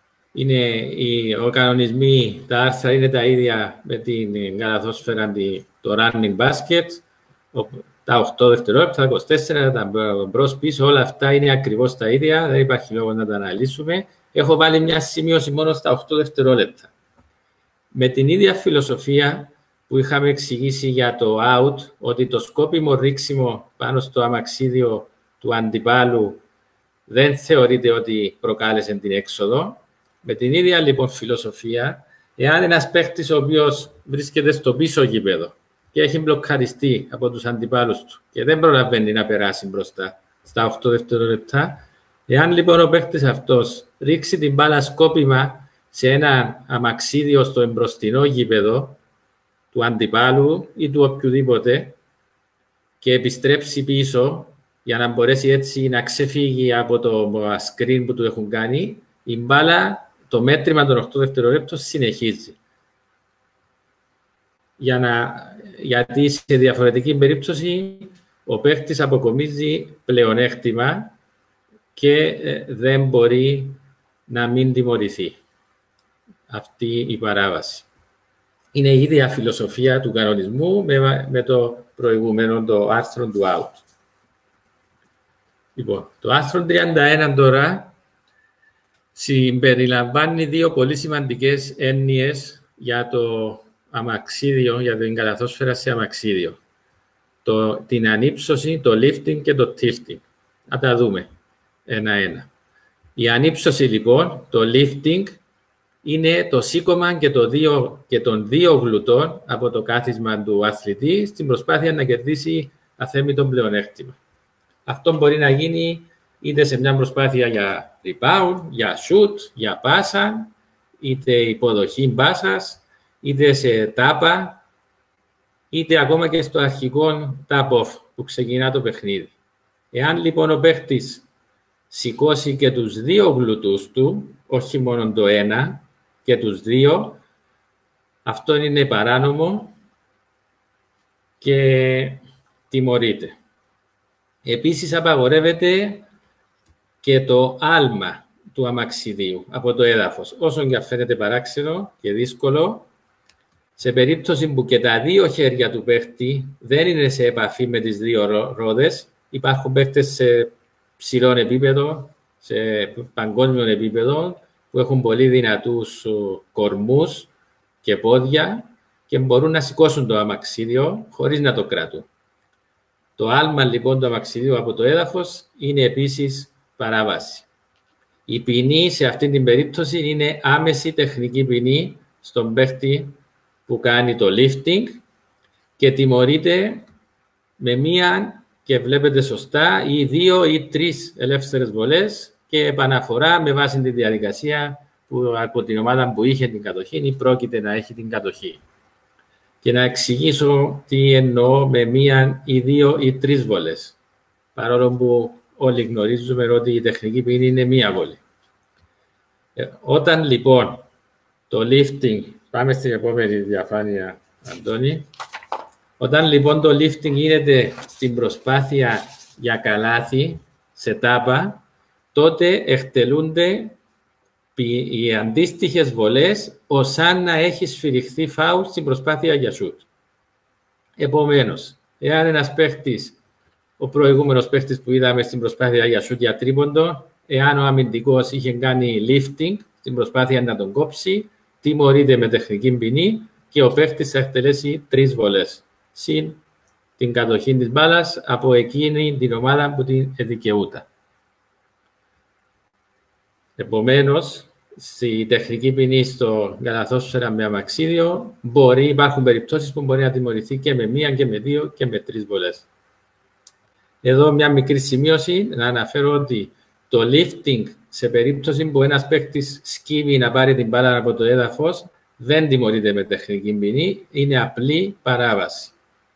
ο κανονισμοί, τα άρθρα είναι τα ίδια με την καλαθόσφαιρα, το running basket, τα 8 δευτερόλεπτα, τα 24, τα μπρος πίσω, όλα αυτά είναι ακριβώς τα ίδια, δεν υπάρχει λόγο να τα αναλύσουμε. Έχω βάλει μια σημείωση μόνο στα 8 δευτερόλεπτα. Με την ίδια φιλοσοφία που είχαμε εξηγήσει για το out, ότι το σκόπιμο ρίξιμο πάνω στο αμαξίδιο του αντιπάλου δεν θεωρείται ότι προκάλεσε την έξοδο. Με την ίδια λοιπόν φιλοσοφία, εάν ένας παίχτης ο οποίος βρίσκεται στο πίσω γήπεδο και έχει μπλοκαριστεί από τους αντιπάλους του και δεν προλαβαίνει να περάσει μπροστά στα 8 δευτερόλεπτα, εάν λοιπόν ο παίχτης αυτός ρίξει την μπάλα σκόπιμα σε ένα αμαξίδιο στο εμπροστινό γήπεδο του αντιπάλου ή του οποιοδήποτε και επιστρέψει πίσω για να μπορέσει έτσι να ξεφύγει από το screen που του έχουν κάνει, η μπάλα, το μέτρημα των 8 δευτερολέπτων συνεχίζει. Γιατί σε διαφορετική περίπτωση ο παίχτης αποκομίζει πλεονέκτημα και δεν μπορεί να μην τιμωρηθεί αυτή η παράβαση. Είναι η ίδια φιλοσοφία του κανονισμού με το προηγούμενο, το άρθρο του out. Λοιπόν, το άρθρο 31 τώρα συμπεριλαμβάνει δύο πολύ σημαντικές έννοιες για το αμαξίδιο, για την καλαθόσφαιρα σε αμαξίδιο. Την ανύψωση, το lifting και το tilting. Να τα δούμε ένα-ένα. Η ανύψωση λοιπόν, το lifting, είναι το σήκωμα και των δύο γλουτών από το κάθισμα του αθλητή στην προσπάθεια να κερδίσει αθέμητο πλεονέκτημα. Αυτό μπορεί να γίνει είτε σε μια προσπάθεια για rebound, για shoot, για πάσα, είτε υποδοχή μπάσας, είτε σε τάπα, είτε ακόμα και στο αρχικό tap-off που ξεκινά το παιχνίδι. Εάν λοιπόν ο παίχτης σηκώσει και τους δύο γλουτούς του, όχι μόνο το ένα, και τους δύο, αυτό είναι παράνομο και τιμωρείται. Επίσης απαγορεύεται και το άλμα του αμαξιδίου από το έδαφος. Όσον και φαίνεται παράξενο και δύσκολο, σε περίπτωση που και τα δύο χέρια του παίχτη δεν είναι σε επαφή με τις δύο ρόδες, υπάρχουν παίχτες σε ψηλό επίπεδο, σε παγκόσμιο επίπεδο, που έχουν πολύ δυνατούς κορμούς και πόδια και μπορούν να σηκώσουν το αμαξίδιο χωρίς να το κρατούν. Το άλμα λοιπόν του αμαξιδίου από το έδαφος είναι επίσης παράβαση. Η ποινή σε αυτή την περίπτωση είναι άμεση τεχνική ποινή στον παίχτη που κάνει το lifting και τιμωρείται με μία, και βλέπετε σωστά, ή 2 ή 3 ελεύθερες βολές και επαναφορά με βάση τη διαδικασία που από την ομάδα που είχε την κατοχή ή πρόκειται να έχει την κατοχή. Και να εξηγήσω τι εννοώ με μία ή 2 ή 3 βολές. Παρόλο που όλοι γνωρίζουμε ότι η τεχνική ποινή είναι μία βολή. Όταν λοιπόν το lifting, πάμε στην επόμενη διαφάνεια, Αντώνη. Όταν λοιπόν το lifting γίνεται στην προσπάθεια για καλάθι, σε τάπα, τότε εκτελούνται οι αντίστοιχες βολές ως αν να έχει σφυριχθεί φάουλ στην προσπάθεια για σουτ. Επομένως, εάν ένας παίχτης, ο προηγούμενος παίχτης που είδαμε στην προσπάθεια για σουτ για τρίποντο, εάν ο αμυντικός είχε κάνει lifting στην προσπάθεια να τον κόψει, τιμωρείται με τεχνική ποινή και ο παίχτης θα εκτελέσει 3 βολές. Συν την κατοχή της μπάλας από εκείνη την ομάδα που την δικαιούται. Επομένως, στη τεχνική ποινή στο καλαθόσφαιρα με αμαξίδιο υπάρχουν περιπτώσεις που μπορεί να τιμωρηθεί και με 1 και με 2 και με 3 βολές. Εδώ μια μικρή σημείωση να αναφέρω ότι το lifting σε περίπτωση που ένας παίκτης σκύβει να πάρει την μπάλα από το έδαφος δεν τιμωρείται με τεχνική ποινή, είναι απλή παράβαση.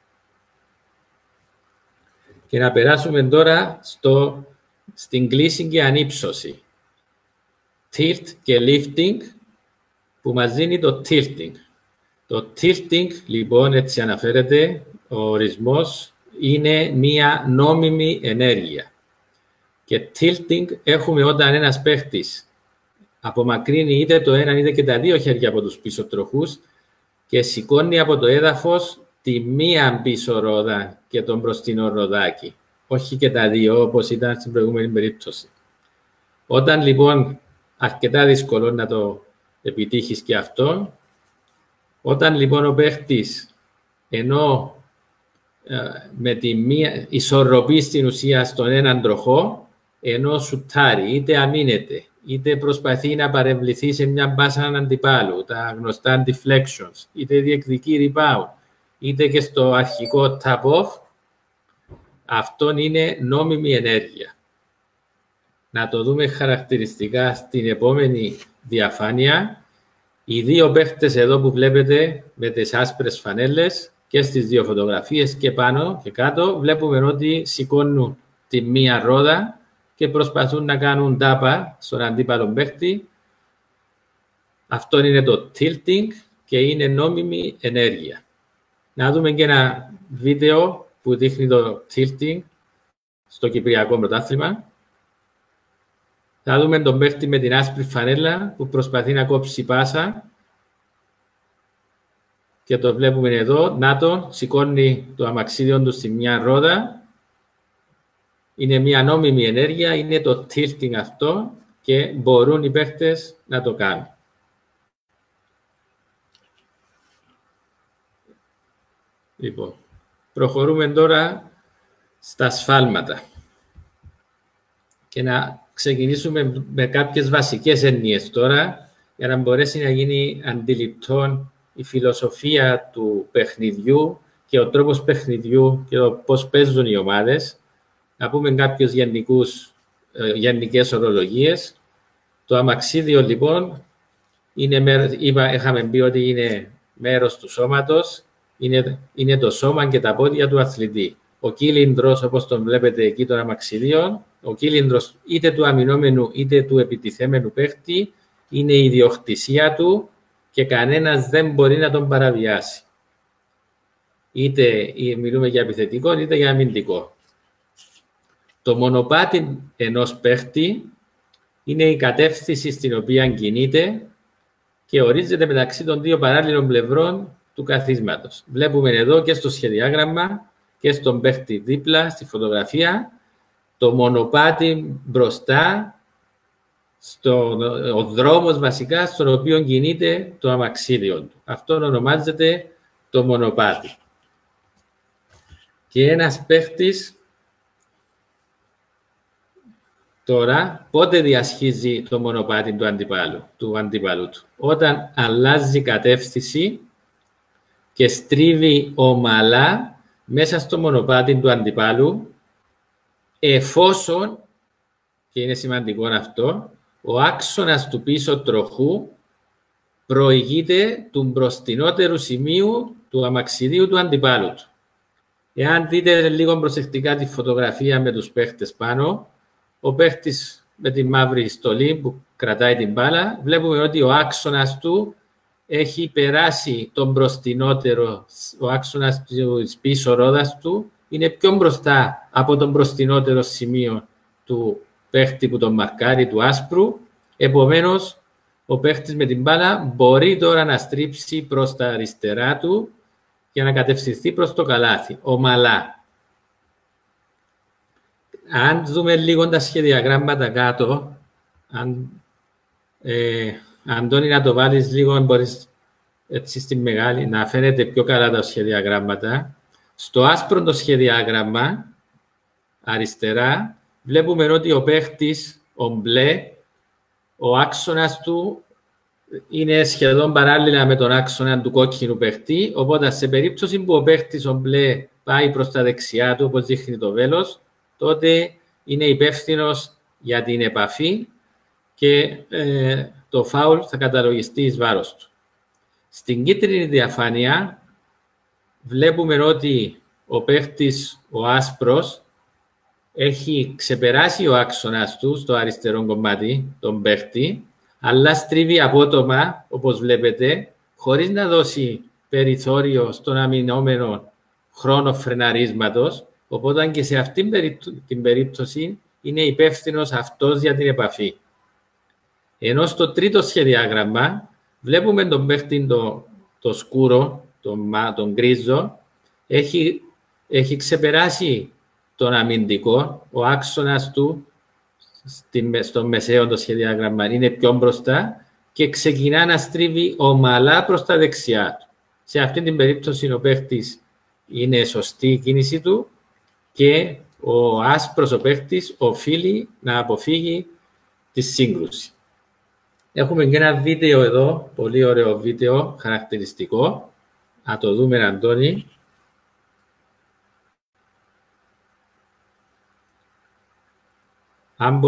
Και να περάσουμε τώρα στην κλίση και ανύψωση. Tilt και lifting που μας δίνει το tilting. Το tilting, λοιπόν, έτσι αναφέρεται, ο ορισμός είναι μία νόμιμη ενέργεια. Και tilting έχουμε όταν ένας παίχτης απομακρύνει είτε το ένα είτε και τα δύο χέρια από τους πίσω τροχούς και σηκώνει από το έδαφος τη μία πίσω ρόδα και τον μπροστινό ροδάκι. Όχι και τα δύο, όπως ήταν στην προηγούμενη περίπτωση. Όταν λοιπόν, αρκετά δύσκολο να το επιτύχεις και αυτό, όταν λοιπόν ο παίχτης ενώ με τη μία ισορροπεί στην ουσία στον έναν τροχό, ενώ σουτάρει, είτε αμήνεται, είτε προσπαθεί να παρεμβληθεί σε μια μπάσα αντιπάλου, τα γνωστά deflections, είτε διεκδικεί rebound, είτε και στο αρχικό tap-off, αυτό είναι νόμιμη ενέργεια. Να το δούμε χαρακτηριστικά στην επόμενη διαφάνεια. Οι δύο παίχτες εδώ που βλέπετε με τις άσπρες φανέλες και στις δύο φωτογραφίες και πάνω και κάτω βλέπουμε ότι σηκώνουν τη μία ρόδα και προσπαθούν να κάνουν τάπα στον αντίπαλο παίχτη. Αυτό είναι το tilting και είναι νόμιμη ενέργεια. Να δούμε και ένα βίντεο που δείχνει το tilting στο Κυπριακό Πρωτάθλημα. Θα δούμε τον παίχτη με την άσπρη φανέλα που προσπαθεί να κόψει πάσα. Και το βλέπουμε εδώ. Να το, σηκώνει το αμαξίδιο του στη μια ρόδα. Είναι μια νόμιμη ενέργεια, είναι το tilting αυτό και μπορούν οι παίχτες να το κάνουν. Λοιπόν, προχωρούμε τώρα στα σφάλματα. Και να ξεκινήσουμε με κάποιες βασικές έννοιες τώρα, για να μπορέσει να γίνει αντιληπτό η φιλοσοφία του παιχνιδιού και ο τρόπος παιχνιδιού και το πώς παίζουν οι ομάδες. Να πούμε κάποιους γενικούς γενικές ορολογίες. Το αμαξίδιο, λοιπόν, είχαμε πει ότι είναι μέρος του σώματος, είναι το σώμα και τα πόδια του αθλητή. Ο κύλινδρος, όπως τον βλέπετε εκεί των αμαξιδίων, ο κύλινδρος είτε του αμυνόμενου είτε του επιτιθέμενου παίχτη, είναι η ιδιοκτησία του και κανένας δεν μπορεί να τον παραβιάσει. Είτε μιλούμε για επιθετικό είτε για αμυντικό. Το μονοπάτι ενός παίχτη είναι η κατεύθυνση στην οποία κινείται και ορίζεται μεταξύ των δύο παράλληλων πλευρών του καθίσματος. Βλέπουμε εδώ και στο σχεδιάγραμμα και στον παίχτη δίπλα στη φωτογραφία το μονοπάτι μπροστά, ο δρόμος βασικά στον οποίο κινείται το αμαξίδιο του. Αυτό ονομάζεται το μονοπάτι. Και ένας παίχτης τώρα πότε διασχίζει το μονοπάτι του αντιπάλου του? Όταν αλλάζει κατεύθυνση και στρίβει ομαλά μέσα στο μονοπάτι του αντιπάλου, εφόσον, και είναι σημαντικό αυτό, ο άξονας του πίσω τροχού προηγείται του μπροστινότερου σημείου του αμαξιδίου του αντιπάλου του. Εάν δείτε λίγο προσεκτικά τη φωτογραφία με τους παίχτες πάνω, ο παίχτης με τη μαύρη στολή που κρατάει την μπάλα, βλέπουμε ότι ο άξονας του έχει περάσει τον μπροστινότερο, ο άξονας της πίσω ρόδας του είναι πιο μπροστά από τον μπροστινότερο σημείο του παίχτη που τον μαρκάρει, του άσπρου. Επομένως, ο παίχτης με την μπάλα μπορεί τώρα να στρίψει προς τα αριστερά του για να κατευθυνθεί προς το καλάθι, ομαλά. Αν δούμε λίγο τα σχεδιαγράμματα κάτω, Αντώνη, να το βάλεις λίγο, αν μπορείς έτσι στη μεγάλη, να φαίνεται πιο καλά τα σχεδιαγράμματα. Στο άσπρο το σχεδιάγραμμα, αριστερά, βλέπουμε ότι ο παίχτης, ο μπλε, ο άξονας του είναι σχεδόν παράλληλα με τον άξονα του κόκκινου παίχτη, οπότε σε περίπτωση που ο παίχτης, ο μπλε, πάει προς τα δεξιά του, όπως δείχνει το βέλος, τότε είναι υπεύθυνος για την επαφή και το φάουλ θα καταλογιστεί εις βάρος του. Στην κίτρινη διαφάνεια βλέπουμε ότι ο παίχτης, ο άσπρος, έχει ξεπεράσει ο άξονας του στο αριστερό κομμάτι, τον παίχτη, αλλά στρίβει απότομα, όπως βλέπετε, χωρίς να δώσει περιθώριο στον αμυνόμενο χρόνο φρεναρίσματος, οπότε και σε αυτήν την περίπτωση είναι υπεύθυνος αυτός για την επαφή. Ενώ στο τρίτο σχεδιάγραμμα βλέπουμε τον παίχτη το σκούρο, τον γκρίζο, έχει ξεπεράσει τον αμυντικό, ο άξονας του στο μεσαίο το σχεδιάγραμμα είναι πιο μπροστά και ξεκινά να στρίβει ομαλά προς τα δεξιά του. Σε αυτή την περίπτωση ο παίχτης είναι σωστή η κίνηση του και ο άσπρος ο παίχτης οφείλει να αποφύγει τη σύγκρουση. Έχουμε και ένα βίντεο εδώ, πολύ ωραίο βίντεο, χαρακτηριστικό. Να το δούμε, Αντώνη. Αν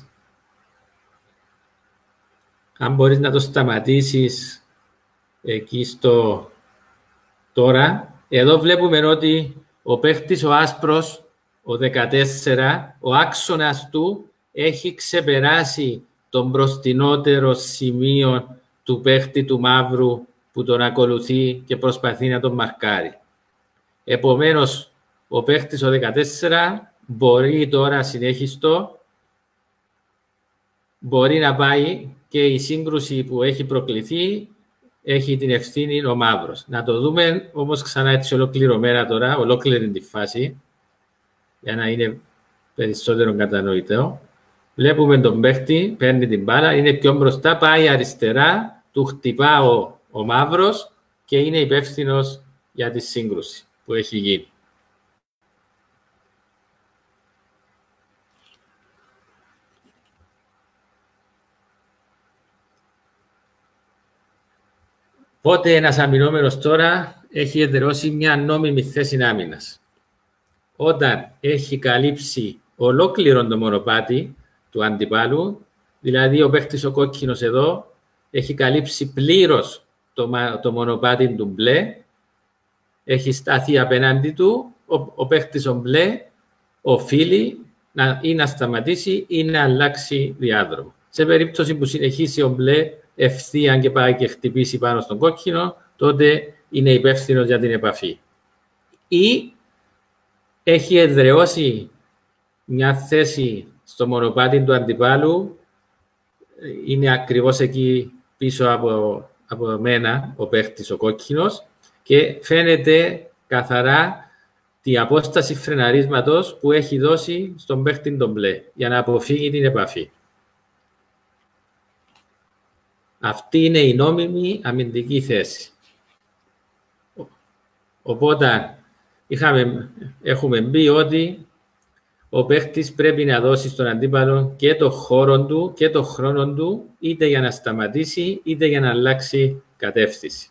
μπορείς να το σταματήσεις εκεί στο τώρα. Εδώ βλέπουμε ότι ο παίχτης, ο άσπρος, ο 14, ο άξονας του έχει ξεπεράσει τον μπροστινότερο σημείο του παίχτη του μαύρου που τον ακολουθεί και προσπαθεί να τον μαρκάρει. Επομένως, ο παίχτης, ο 14, μπορεί τώρα συνέχιστο, μπορεί να πάει και η σύγκρουση που έχει προκληθεί έχει την ευθύνη ο μαύρος. Να το δούμε όμως ξανά έτσι ολοκληρωμένα τώρα, ολόκληρη τη φάση, για να είναι περισσότερο κατανοητό. Βλέπουμε τον παίχτη, παίρνει την μπάλα, είναι πιο μπροστά, πάει αριστερά, του χτυπά ο μαύρος και είναι υπεύθυνος για τη σύγκρουση που έχει γίνει. Οπότε ένας αμυνόμενος τώρα έχει εδραιώσει μια νόμιμη θέση άμυνας. Όταν έχει καλύψει ολόκληρο το μονοπάτι, του αντιπάλου. Δηλαδή, ο παίχτης ο κόκκινος εδώ έχει καλύψει πλήρως το μονοπάτι του μπλε, έχει σταθεί απέναντι του, ο παίχτης ο μπλε οφείλει ή να σταματήσει ή να αλλάξει διάδρομο. Σε περίπτωση που συνεχίσει ο μπλε ευθεία και πάει και χτυπήσει πάνω στον κόκκινο, τότε είναι υπεύθυνος για την επαφή. Ή έχει εδραιώσει μια θέση στο μονοπάτι του αντιπάλου, είναι ακριβώς εκεί πίσω από μένα ο παίχτης ο κόκκινος και φαίνεται καθαρά τη απόσταση φρεναρίσματος που έχει δώσει στον παίχτη τον μπλε για να αποφύγει την επαφή. Αυτή είναι η νόμιμη αμυντική θέση. Οπότε έχουμε πει ότι ο παίχτης πρέπει να δώσει στον αντίπαλο και το χώρο του και το χρόνο του, είτε για να σταματήσει είτε για να αλλάξει κατεύθυνση.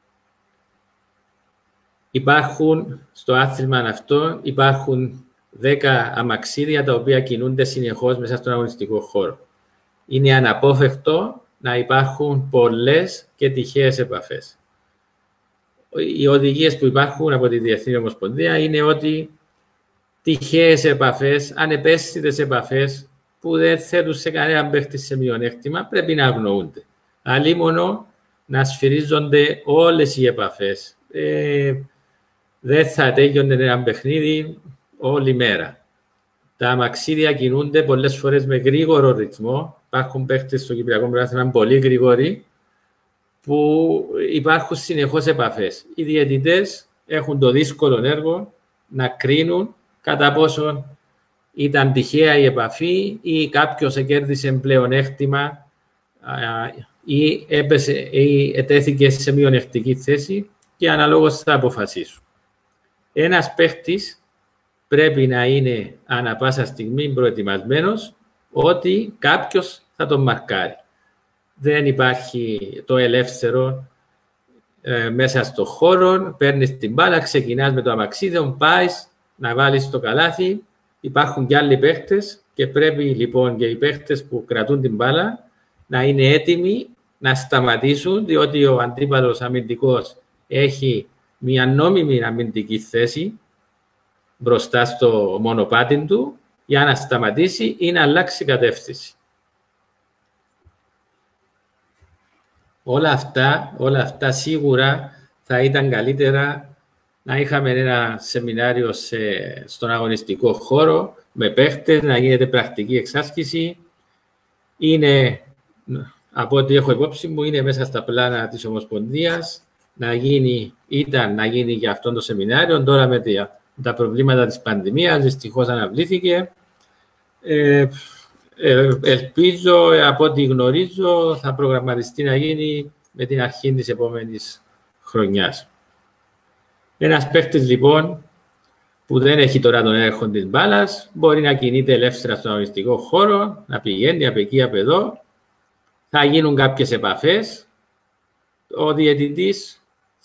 Στο άθλημα αυτό υπάρχουν 10 αμαξίδια τα οποία κινούνται συνεχώς μέσα στον αγωνιστικό χώρο. Είναι αναπόφευκτο να υπάρχουν πολλές και τυχαίες επαφές. Οι οδηγίες που υπάρχουν από τη Διεθνή Ομοσπονδία είναι ότι τυχαίες επαφές, ανεπαίσθητες επαφές που δεν θέτουν σε κανέναν παίχτη σε μειονέκτημα, πρέπει να αγνοούνται. Αλλήμονο να σφυρίζονται όλες οι επαφές. Δεν θα τέλειωνε ένα παιχνίδι όλη μέρα. Τα αμαξίδια κινούνται πολλές φορές με γρήγορο ρυθμό. Υπάρχουν παίχτες στο Κυπριακό Πρωτάθλημα πολύ γρήγοροι, που υπάρχουν συνεχώς επαφές. Οι διαιτητές έχουν το δύσκολο έργο να κρίνουν κατά πόσο ήταν τυχαία η επαφή ή κάποιος εκέρδισε πλεονέκτημα ή ετέθηκε σε μειονεκτική θέση και αναλόγως θα αποφασίσουν. Ένας παίχτης πρέπει να είναι ανά πάσα στιγμή προετοιμασμένος ότι κάποιος θα τον μαρκάρει. Δεν υπάρχει το ελεύθερο μέσα στο χώρο, παίρνεις την μπάλα, ξεκινάς με το αμαξίδιο, πάεις να βάλεις το καλάθι. Υπάρχουν και άλλοι παίχτες και πρέπει λοιπόν και οι παίχτες που κρατούν την μπάλα να είναι έτοιμοι να σταματήσουν, διότι ο αντίπαλος αμυντικός έχει μια νόμιμη αμυντική θέση μπροστά στο μονοπάτι του για να σταματήσει ή να αλλάξει κατεύθυνση. Όλα αυτά σίγουρα θα ήταν καλύτερα να είχαμε ένα σεμινάριο στον αγωνιστικό χώρο με παίχτες, να γίνεται πρακτική εξάσκηση. Από ό,τι έχω υπόψη μου, είναι μέσα στα πλάνα της Ομοσπονδίας να γίνει για αυτό το σεμινάριο. Τώρα με τα προβλήματα της πανδημίας δυστυχώς αναβλήθηκε. Ελπίζω, από ό,τι γνωρίζω, θα προγραμματιστεί να γίνει με την αρχή της επόμενης χρονιάς. Ένας παίχτης, λοιπόν, που δεν έχει τώρα τον έλεγχο της μπάλας, μπορεί να κινείται ελεύθερα στον αγωνιστικό χώρο, να πηγαίνει από εκεί, από εδώ. Θα γίνουν κάποιες επαφές. Ο διαιτητής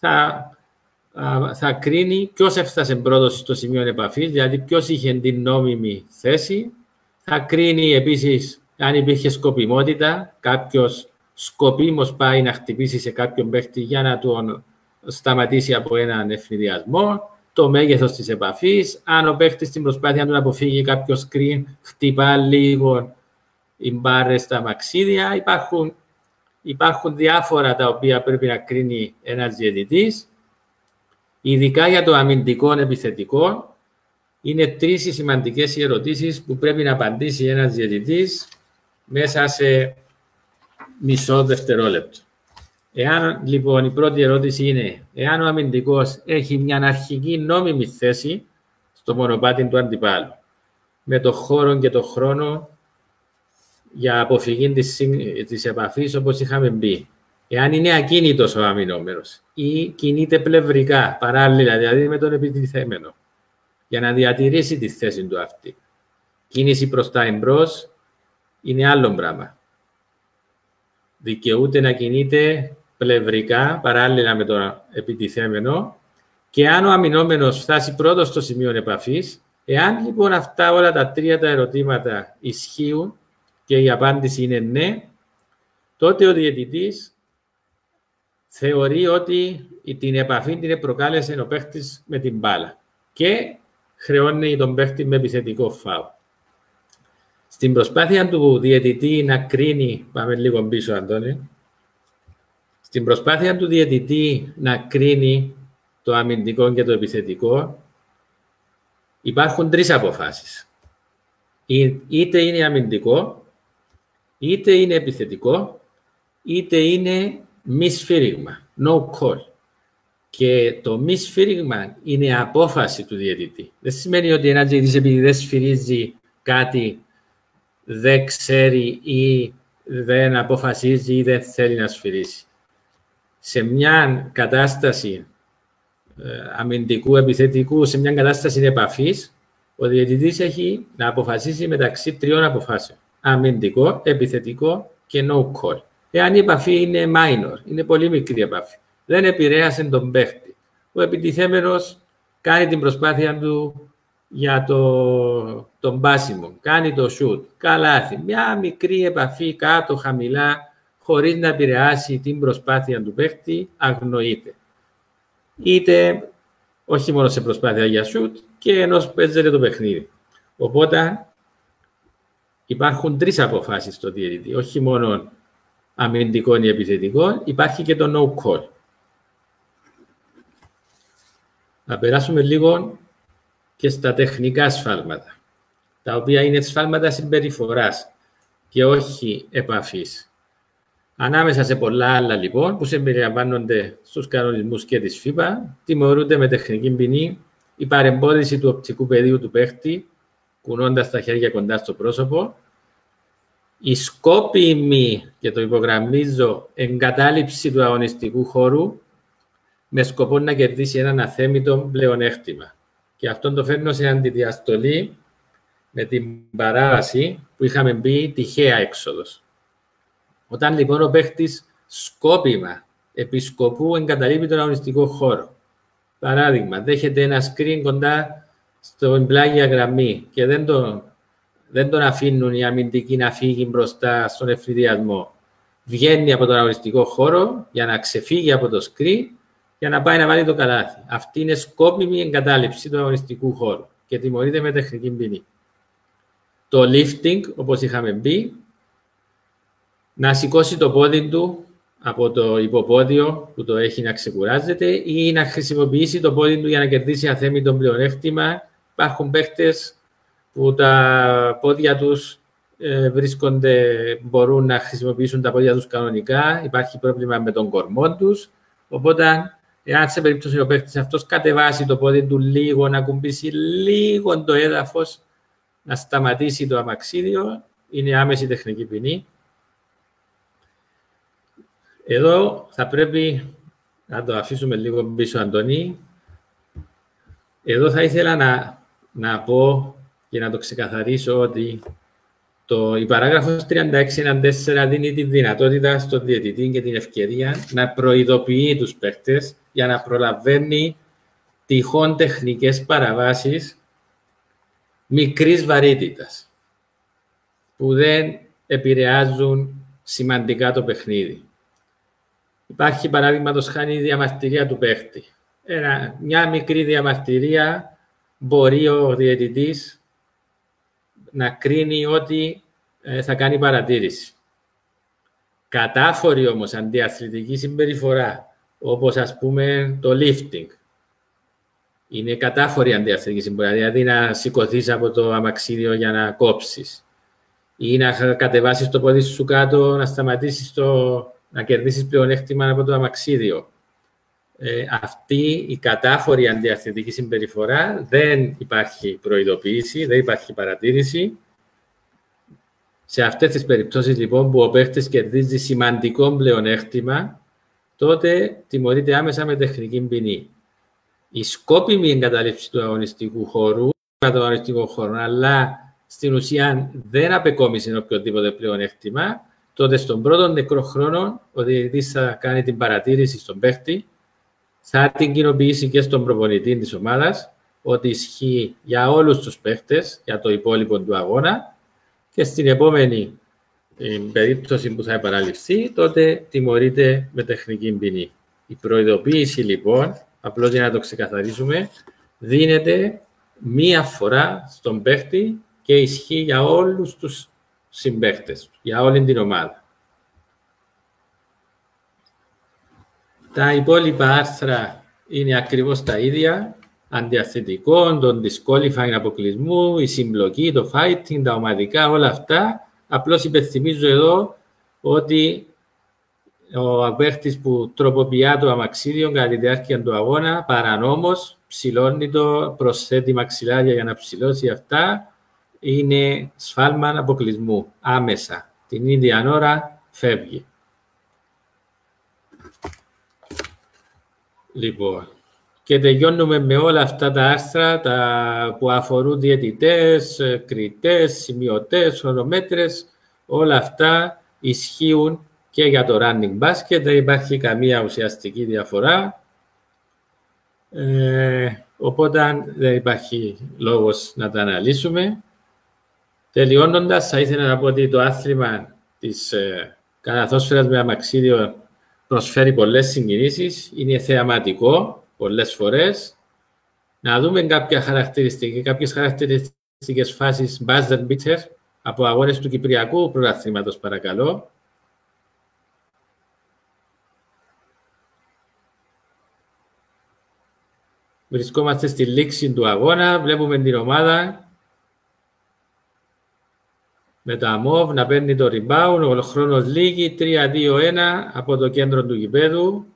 θα κρίνει ποιος έφτασε πρώτος στο σημείο επαφής, δηλαδή ποιος είχε την νόμιμη θέση. Θα κρίνει επίσης αν υπήρχε σκοπιμότητα, κάποιος σκοπίμως πάει να χτυπήσει σε κάποιον παίχτη για να τον σταματήσει από έναν ευνηδιασμό, το μέγεθος της επαφής, αν ο παίχτης στην προσπάθεια να τον αποφύγει κάποιο σκριν χτυπά λίγο οι μπάρες στα μαξίδια. Υπάρχουν διάφορα τα οποία πρέπει να κρίνει ένας διαιτητής. Ειδικά για το αμυντικό επιθετικό, είναι 3 οι σημαντικές ερωτήσεις που πρέπει να απαντήσει ένας διαιτητής μέσα σε μισό δευτερόλεπτο. Λοιπόν, η πρώτη ερώτηση είναι, εάν ο αμυντικός έχει μια αρχική νόμιμη θέση στο μονοπάτι του αντιπάλου, με το χώρο και το χρόνο για αποφυγή της επαφής, όπως είχαμε πει. Εάν είναι ακίνητος ο αμυνόμενος ή κινείται πλευρικά, παράλληλα, δηλαδή με τον επιτιθέμενο, για να διατηρήσει τη θέση του αυτή. Κίνηση προς τα εμπρός είναι άλλο πράγμα. Δικαιούται να κινείται πλευρικά, παράλληλα με τον επιτιθέμενο, και αν ο αμυνόμενος φτάσει πρώτο στο σημείο επαφής, εάν λοιπόν αυτά όλα τα 3 τα ερωτήματα ισχύουν, και η απάντηση είναι ναι, τότε ο διαιτητής θεωρεί ότι την επαφή την προκάλεσε ο παίχτης με την μπάλα και χρεώνει τον παίχτη με επιθετικό φάουλ. Στην προσπάθεια του διαιτητή να κρίνει, πάμε λίγο πίσω Αντώνη, στην προσπάθεια του διαιτητή να κρίνει το αμυντικό και το επιθετικό, υπάρχουν τρεις αποφάσεις. Είτε είναι αμυντικό, είτε είναι επιθετικό, είτε είναι μη σφύριγμα, no call. Και το μη σφύριγμα είναι απόφαση του διαιτητή. Δεν σημαίνει ότι ένας διαιτητής επειδή δεν σφυρίζει κάτι, δεν ξέρει ή δεν αποφασίζει ή δεν θέλει να σφυρίσει. Σε μια κατάσταση αμυντικού, επιθετικού, σε μια κατάσταση επαφής, ο διαιτητής έχει να αποφασίσει μεταξύ τριών αποφάσεων. Αμυντικό, επιθετικό και no call. Εάν η επαφή είναι minor, είναι πολύ μικρή επαφή, δεν επηρέασε τον παίχτη. Ο επιτιθέμενος κάνει την προσπάθεια του για τον πάσιμο, κάνει το shoot, καλάθι. Μια μικρή επαφή κάτω, χαμηλά, χωρίς να επηρεάσει την προσπάθεια του παίχτη, αγνοείται. Είτε όχι μόνο σε προσπάθεια για shoot και ενώ παίζεται το παιχνίδι. Οπότε υπάρχουν τρεις αποφάσεις στο διαιτητή, όχι μόνο αμυντικό ή επιθετικό, υπάρχει και το no call. Να περάσουμε λίγο και στα τεχνικά σφάλματα, τα οποία είναι σφάλματα συμπεριφοράς και όχι επαφής. Ανάμεσα σε πολλά άλλα, λοιπόν, που συμπεριλαμβάνονται στους κανονισμούς και της FIFA, τιμωρούνται με τεχνική ποινή η παρεμπόδιση του οπτικού πεδίου του παίχτη, κουνώντας τα χέρια κοντά στο πρόσωπο, η σκόπιμη, και το υπογραμμίζω, εγκατάλειψη του αγωνιστικού χώρου με σκοπό να κερδίσει έναν αθέμητο πλεονέκτημα. Και αυτόν το φέρνω σε αντιδιαστολή με την παράβαση που είχαμε πει τυχαία έξοδος. Όταν λοιπόν ο παίχτης σκόπιμα επί σκοπού εγκαταλείπει τον αγωνιστικό χώρο, παράδειγμα, δέχεται ένα screen κοντά στην πλάγια γραμμή και δεν τον αφήνουν οι αμυντικοί να φύγει μπροστά στον εφηδιασμό. Βγαίνει από τον αγωνιστικό χώρο για να ξεφύγει από το screen για να πάει να βάλει το καλάθι. Αυτή είναι σκόπιμη εγκατάλειψη του αγωνιστικού χώρου και τιμωρείται με τεχνική ποινή. Το lifting, όπως είχαμε πει, να σηκώσει το πόδι του από το υποπόδιο που το έχει να ξεκουράζεται ή να χρησιμοποιήσει το πόδι του για να κερδίσει αθέμητο πλεονέκτημα. Υπάρχουν παίχτες που τα πόδια τους μπορούν να χρησιμοποιήσουν τα πόδια τους κανονικά. Υπάρχει πρόβλημα με τον κορμό τους. Οπότε, εάν σε περίπτωση ο παίχτης αυτός κατεβάσει το πόδι του λίγο, να κουμπίσει λίγο το έδαφος, να σταματήσει το αμαξίδιο, είναι άμεση τεχνική ποινή. Εδώ θα πρέπει να το αφήσουμε λίγο πίσω, Αντώνη. Εδώ θα ήθελα να πω και να το ξεκαθαρίσω ότι η παράγραφος 36.1.4 δίνει τη δυνατότητα στον διαιτητή και την ευκαιρία να προειδοποιεί τους παίκτες για να προλαβαίνει τυχόν τεχνικές παραβάσεις μικρής βαρύτητας που δεν επηρεάζουν σημαντικά το παιχνίδι. Υπάρχει παραδείγματος χάρη διαμαρτυρία του παίχτη. Μια μικρή διαμαρτυρία μπορεί ο διαιτητής να κρίνει ότι θα κάνει παρατήρηση. Κατάφορη όμως αντιαθλητική συμπεριφορά, όπως ας πούμε το lifting, είναι κατάφορη αντιαθλητική συμπεριφορά, δηλαδή να σηκωθείς από το αμαξίδιο για να κόψεις ή να κατεβάσεις το πόδι σου κάτω, να σταματήσεις να κερδίσεις πλεονέκτημα από το αμαξίδιο. Αυτή η κατάφορη αντιαθλητική συμπεριφορά δεν υπάρχει προειδοποίηση, δεν υπάρχει παρατήρηση. Σε αυτές τις περιπτώσεις λοιπόν που ο παίχτης κερδίζει σημαντικό πλεονέκτημα, τότε τιμωρείται άμεσα με τεχνική ποινή. Η σκόπιμη εγκατάλειψη του αγωνιστικού χώρου, αλλά στην ουσία δεν απεκόμισε οποιοδήποτε πλεονέκτημα, τότε στον πρώτο νεκρό χρόνο ο διαιτητής θα κάνει την παρατήρηση στον παίχτη, θα την κοινοποιήσει και στον προπονητή της ομάδας ότι ισχύει για όλους τους παίχτες, για το υπόλοιπο του αγώνα και στην επόμενη στην περίπτωση που θα επαναληφθεί, τότε τιμωρείται με τεχνική ποινή. Η προειδοποίηση, λοιπόν, απλώς για να το ξεκαθαρίσουμε, δίνεται μία φορά στον παίχτη και ισχύει για όλους τους συμπαίχτες, για όλη την ομάδα. Τα υπόλοιπα άρθρα είναι ακριβώς τα ίδια, αντιαθλητικών, τον disqualifying αποκλεισμού, η συμπλοκή, το fighting, τα ομαδικά, όλα αυτά. Απλώς υπενθυμίζω εδώ ότι ο παίχτης που τροποποιεί το αμαξίδιο κατά τη διάρκεια του αγώνα παρανόμως ψηλώνει το, προσθέτει μαξιλάρια για να ψηλώσει αυτά, είναι σφάλμα αποκλεισμού. Άμεσα. Την ίδια ώρα φεύγει. Λοιπόν, και τελειώνουμε με όλα αυτά τα άρθρα που αφορούν διαιτητές, κριτές, σημειωτές, χρονομέτρες. Όλα αυτά ισχύουν και για το running basket. Δεν υπάρχει καμία ουσιαστική διαφορά. Οπότε δεν υπάρχει λόγος να τα αναλύσουμε. Τελειώνοντας, θα ήθελα να πω ότι το άθλημα της καλαθόσφαιρας με αμαξίδιο προσφέρει πολλές συγκινήσεις, είναι θεαματικό πολλές φορές. Να δούμε κάποιες χαρακτηριστικές φάσεις buzzer beater από αγώνες του Κυπριακού πρωταθλήματος, παρακαλώ. Βρισκόμαστε στη λήξη του αγώνα, βλέπουμε την ομάδα με τα μόβ να παίρνει το rebound, ο χρόνος λύγει, 3-2-1 από το κέντρο του γηπέδου.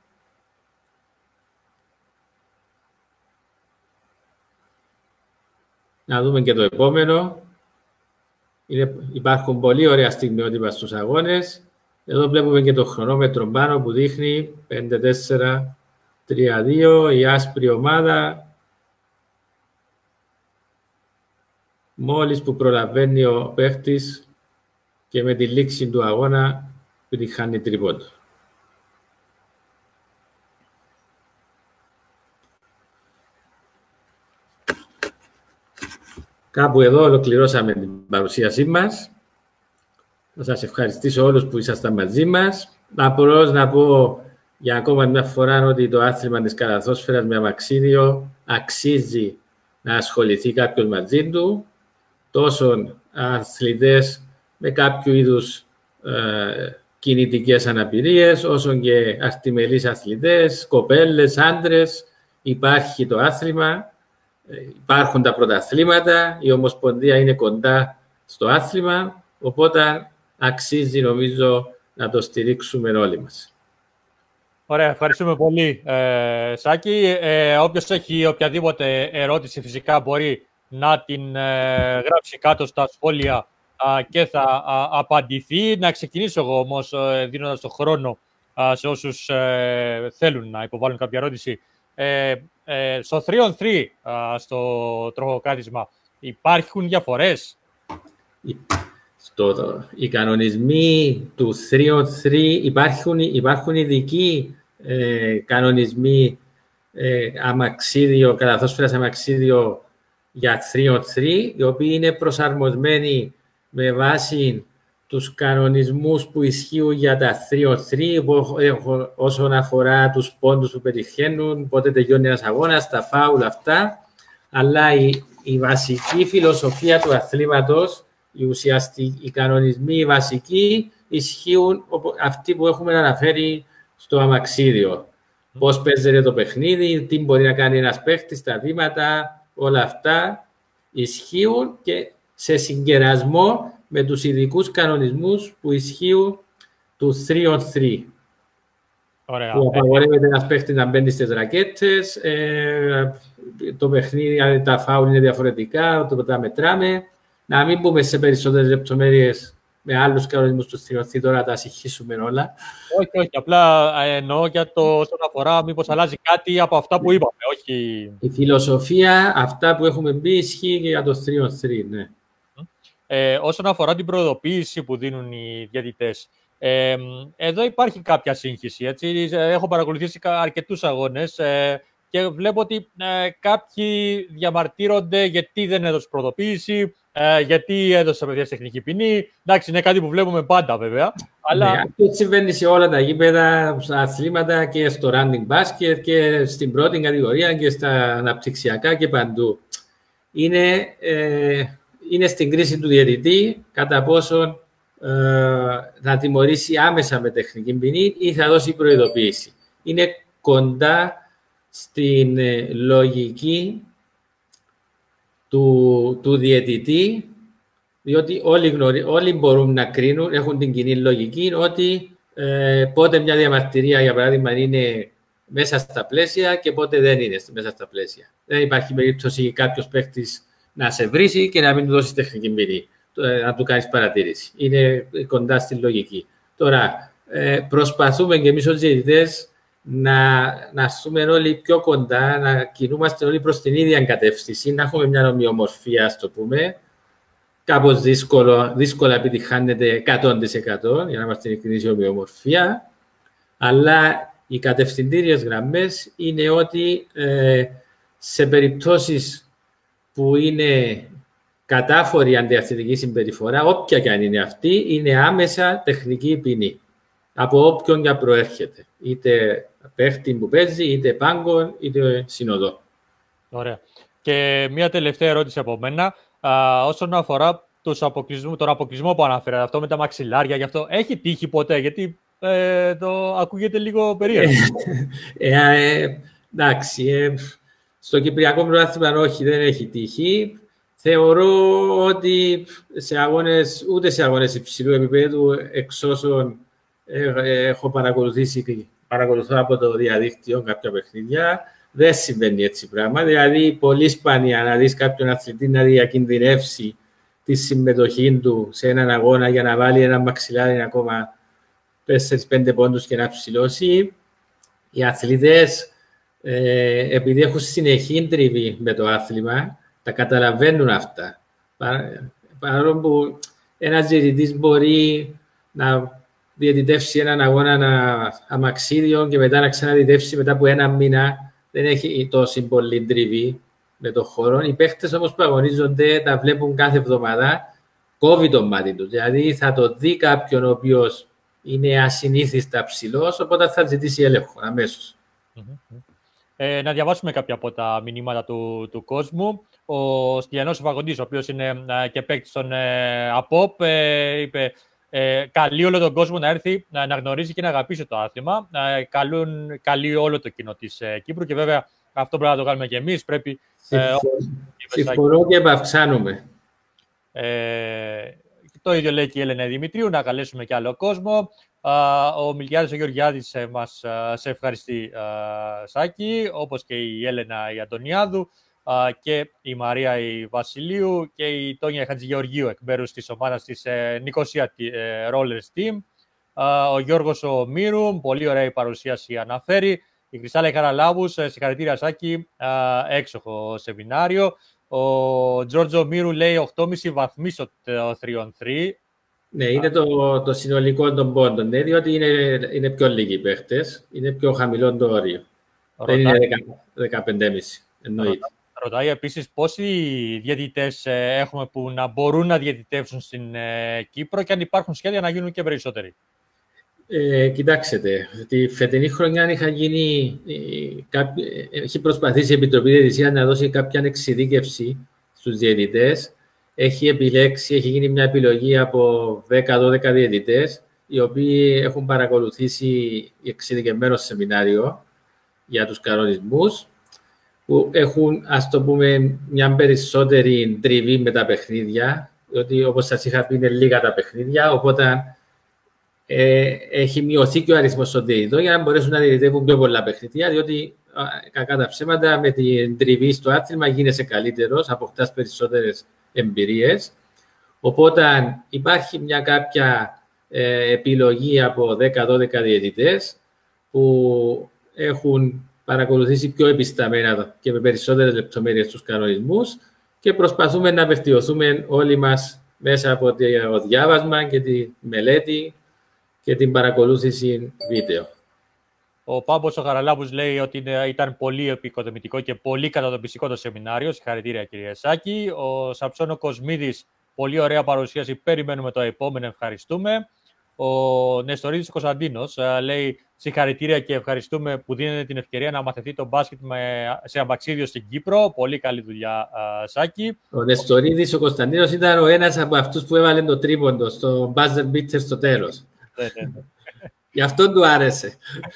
Να δούμε και το επόμενο. Υπάρχουν πολύ ωραία στιγμιότυπα στους αγώνες. Εδώ βλέπουμε και το χρονόμετρο πάνω που δείχνει 5-4-3-2, η άσπρη ομάδα. Μόλις που προλαβαίνει ο παίχτης και με τη λήξη του αγώνα επιτυχάνει τρίποντο. Κάπου εδώ ολοκληρώσαμε την παρουσίασή μας. Θα σας ευχαριστήσω όλους που ήσασταν μαζί μας. Απλώς να πω για ακόμα μια φορά ότι το άθλημα της καλαθόσφαιρας με αμαξίδιο αξίζει να ασχοληθεί κάποιος μαζί του, τόσο αθλητές με κάποιο είδους κινητικές αναπηρίες, όσο και αρτιμελείς αθλητές, κοπέλες, άντρες. Υπάρχει το άθλημα, υπάρχουν τα πρωταθλήματα, η Ομοσπονδία είναι κοντά στο άθλημα, οπότε αξίζει νομίζω να το στηρίξουμε όλοι μας. Ωραία, ευχαριστούμε πολύ, Σάκη. Όποιος έχει οποιαδήποτε ερώτηση φυσικά μπορεί να την γράψει κάτω στα σχόλια και θα απαντηθεί. Να ξεκινήσω εγώ όμως δίνοντας το χρόνο σε όσους θέλουν να υποβάλουν κάποια ερώτηση. Στο 3-on-3, στο τροχοκράτησμα, υπάρχουν διαφορές? Οι κανονισμοί του 3-on-3 υπάρχουν ειδικοί κανονισμοί αμαξίδιο, καλαθόσφαιρας αμαξίδιο για 3-on-3, οι οποίοι είναι προσαρμοσμένοι με βάση τους κανονισμούς που ισχύουν για τα 3-on-3, όσον αφορά τους πόντους που πετυχαίνουν, πότε τελειώνει ένας αγώνας, τα φάουλ αυτά. Αλλά η βασική φιλοσοφία του αθλήματος, οι κανονισμοί οι βασικοί, ισχύουν αυτοί που έχουμε αναφέρει στο αμαξίδιο. Πώς παίζεται το παιχνίδι, τι μπορεί να κάνει ένας παίχτης, τα βήματα, όλα αυτά ισχύουν και σε συγκερασμό με τους ειδικούς κανονισμούς που ισχύουν του 3-on-3. Ωραία. Που απαγορεύεται ένας παίχτης να μπαίνει στις ρακέτες, το παιχνίδι, τα φάουλ είναι διαφορετικά, τα μετράμε. Να μην μπούμε σε περισσότερες λεπτομέρειες με άλλους κανονισμούς του 3-on-3, τώρα τα συγχύσουμε όλα. Όχι, απλά εννοώ για το όσον αφορά μήπως αλλάζει κάτι από αυτά που είπαμε, όχι... Η φιλοσοφία, αυτά που έχουμε πει, ισχύει και για το 3-on-3, ναι. Όσον αφορά την προειδοποίηση που δίνουν οι διαιτητές, εδώ υπάρχει κάποια σύγχυση. Έτσι. Έχω παρακολουθήσει αρκετούς αγώνες και βλέπω ότι κάποιοι διαμαρτύρονται γιατί δεν έδωσε προειδοποίηση, γιατί έδωσε απευθείας τεχνική ποινή. Εντάξει, είναι κάτι που βλέπουμε πάντα βέβαια. Αλλά... Ναι, αυτό συμβαίνει σε όλα τα γήπεδα, στα αθλήματα και στο running basket και στην πρώτη κατηγορία και στα αναπτυξιακά και παντού. Είναι στην κρίση του διαιτητή κατά πόσον θα τιμωρήσει άμεσα με τεχνική ποινή ή θα δώσει προειδοποίηση. Είναι κοντά στην λογική του διαιτητή, διότι όλοι μπορούν να κρίνουν, έχουν την κοινή λογική ότι πότε μια διαμαρτυρία, για παράδειγμα, είναι μέσα στα πλαίσια και πότε δεν είναι μέσα στα πλαίσια. Δεν υπάρχει περίπτωση κάποιος παίκτης να σε βρίσει και να μην του δώσει τεχνική ποινή, να του κάνεις παρατήρηση. Είναι κοντά στη λογική. Τώρα, προσπαθούμε και εμείς ως διαιτητές να στούμε όλοι πιο κοντά, να κινούμαστε όλοι προς την ίδια κατεύθυνση, να έχουμε μια ομοιομορφία, ας το πούμε. Κάπως δύσκολα επιτυχάνεται 100% για να είμαστε ειλικρινείς, η ομοιομορφία, αλλά οι κατευθυντήριες γραμμές είναι ότι σε περιπτώσεις που είναι κατάφορη αντιαθλητική συμπεριφορά, όποια και αν είναι αυτή, είναι άμεσα τεχνική ποινή. Από όποιον και προέρχεται. Είτε παίχτη που παίζει, είτε πάγκο, είτε συνοδό. Ωραία. Και μια τελευταία ερώτηση από μένα. Όσον αφορά τον αποκλεισμό που αναφέρατε, αυτό με τα μαξιλάρια, γι' αυτό έχει τύχει ποτέ? Γιατί το ακούγεται λίγο περίεργο. Εντάξει. Στο Κυπριακό Πρωτάθλημα όχι, δεν έχει τύχει. Θεωρώ ότι ούτε σε αγώνες υψηλού επίπεδου, εξ όσων έχω παρακολουθώ από το διαδίκτυο κάποια παιχνίδια, δεν συμβαίνει έτσι πράγμα. Δηλαδή, πολύ σπάνια να δεις κάποιον αθλητή να διακινδυνεύσει τη συμμετοχή του σε έναν αγώνα για να βάλει ένα μαξιλάρι ακόμα 4-5 πόντους και να ψηλώσει. Οι αθλητές, επειδή έχουν συνεχή τριβή με το άθλημα, τα καταλαβαίνουν αυτά. Παρόλο που ένας διαιτητής μπορεί να διαιτητεύσει έναν αγώνα αμαξίδιο και μετά να ξαναδιαιτεύσει μετά από ένα μήνα, δεν έχει τόση πολύ τριβή με τον χώρο. Οι παίχτες όμως που αγωνίζονται τα βλέπουν κάθε εβδομάδα, κόβει το μάτι του. Δηλαδή θα το δει κάποιον ο οποίος είναι ασυνήθιστα ψηλός, οπότε θα ζητήσει έλεγχο αμέσως. Να διαβάσουμε κάποια από τα μηνύματα του κόσμου. Ο Στυλιανός Βαγοντής, ο οποίος είναι και παίκτης στον ΑΠΟΠ, είπε καλεί όλο τον κόσμο να έρθει να γνωρίζει και να αγαπήσει το άθλημα. Καλεί όλο το κοινό της Κύπρου και βέβαια αυτό πρέπει να το κάνουμε και εμείς. Συμφωνώ και επαυξάνουμε. Το ίδιο λέει και η Έλενα Δημητρίου, να καλέσουμε και άλλο κόσμο. Ο Μιλιάδης ο Γεωργιάδης σε ευχαριστεί, Σάκη, όπως και η Έλενα η Αντωνιάδου και η Μαρία η Βασιλείου και η Τόνια Χατζηγεωργίου εκ μέρους της ομάδας της Νικοσία Rollers Team. Ο Γιώργος ο Μύρου, πολύ ωραία η παρουσίαση αναφέρει. Η Κρυστάλλα Χαραλάβου, συγχαρητήρια Σάκη, έξοχο σεμινάριο. Ο Τζόρτζο Μύρου λέει 8,5 βαθμοί στο 3-on-3. Ναι, είναι το συνολικό των πόντων, ναι, διότι είναι πιο λίγοι οι παίχτες, είναι πιο χαμηλό το όριο. Δεν είναι 15,5, εννοείται. Ρωτάει επίσης πόσοι διαιτητές έχουμε που να μπορούν να διαιτητεύσουν στην Κύπρο και αν υπάρχουν σχέδια να γίνουν και περισσότεροι. Κοιτάξτε, τη φετινή χρονιά έχει προσπαθήσει η Επιτροπή Διαιτησίας να δώσει κάποια εξειδίκευση στους διαιτητές. Έχει γίνει μια επιλογή από 10-12 διαιτητές, οι οποίοι έχουν παρακολουθήσει εξειδικευμένο σεμινάριο για τους κανονισμούς, που έχουν, ας το πούμε, μια περισσότερη τριβή με τα παιχνίδια, διότι όπως σας είχα πει είναι λίγα τα παιχνίδια, οπότε έχει μειωθεί και ο αριθμός των διαιτητών για να μπορέσουν να διαιτητεύουν πιο πολλά παιχνίδια, διότι κακά τα ψέματα με την τριβή στο άθλημα γίνεσαι καλύτερος, αποκτάς περισσότερες εμπειρίες. Οπότε υπάρχει μια κάποια επιλογή από 10-12 διαιτητές που έχουν παρακολουθήσει πιο επισταμένα και με περισσότερες λεπτομέρειες τους κανονισμούς και προσπαθούμε να βελτιωθούμε όλοι μας μέσα από το διάβασμα και τη μελέτη και την παρακολούθηση βίντεο. Ο Πάμπος ο Χαραλάμπους λέει ότι ήταν πολύ επικοδομητικό και πολύ κατατοπιστικό το σεμινάριο. Συγχαρητήρια, κύριε Σάκη. Ο Σαψόνο Κοσμίδης, πολύ ωραία παρουσίαση. Περιμένουμε το επόμενο. Ευχαριστούμε. Ο Νεστορίδης Κωνσταντίνος λέει συγχαρητήρια και ευχαριστούμε που δίνετε την ευκαιρία να μαθευτεί το μπάσκετ σε αμπαξίδιο στην Κύπρο. Πολύ καλή δουλειά, Σάκη. Ο Νεστορίδης ο Κωνσταντίνος ήταν ο ένας από αυτούς που έβαλε το τρίποντο στο buzzer beater στο τέλος. Γι' αυτό του άρεσε.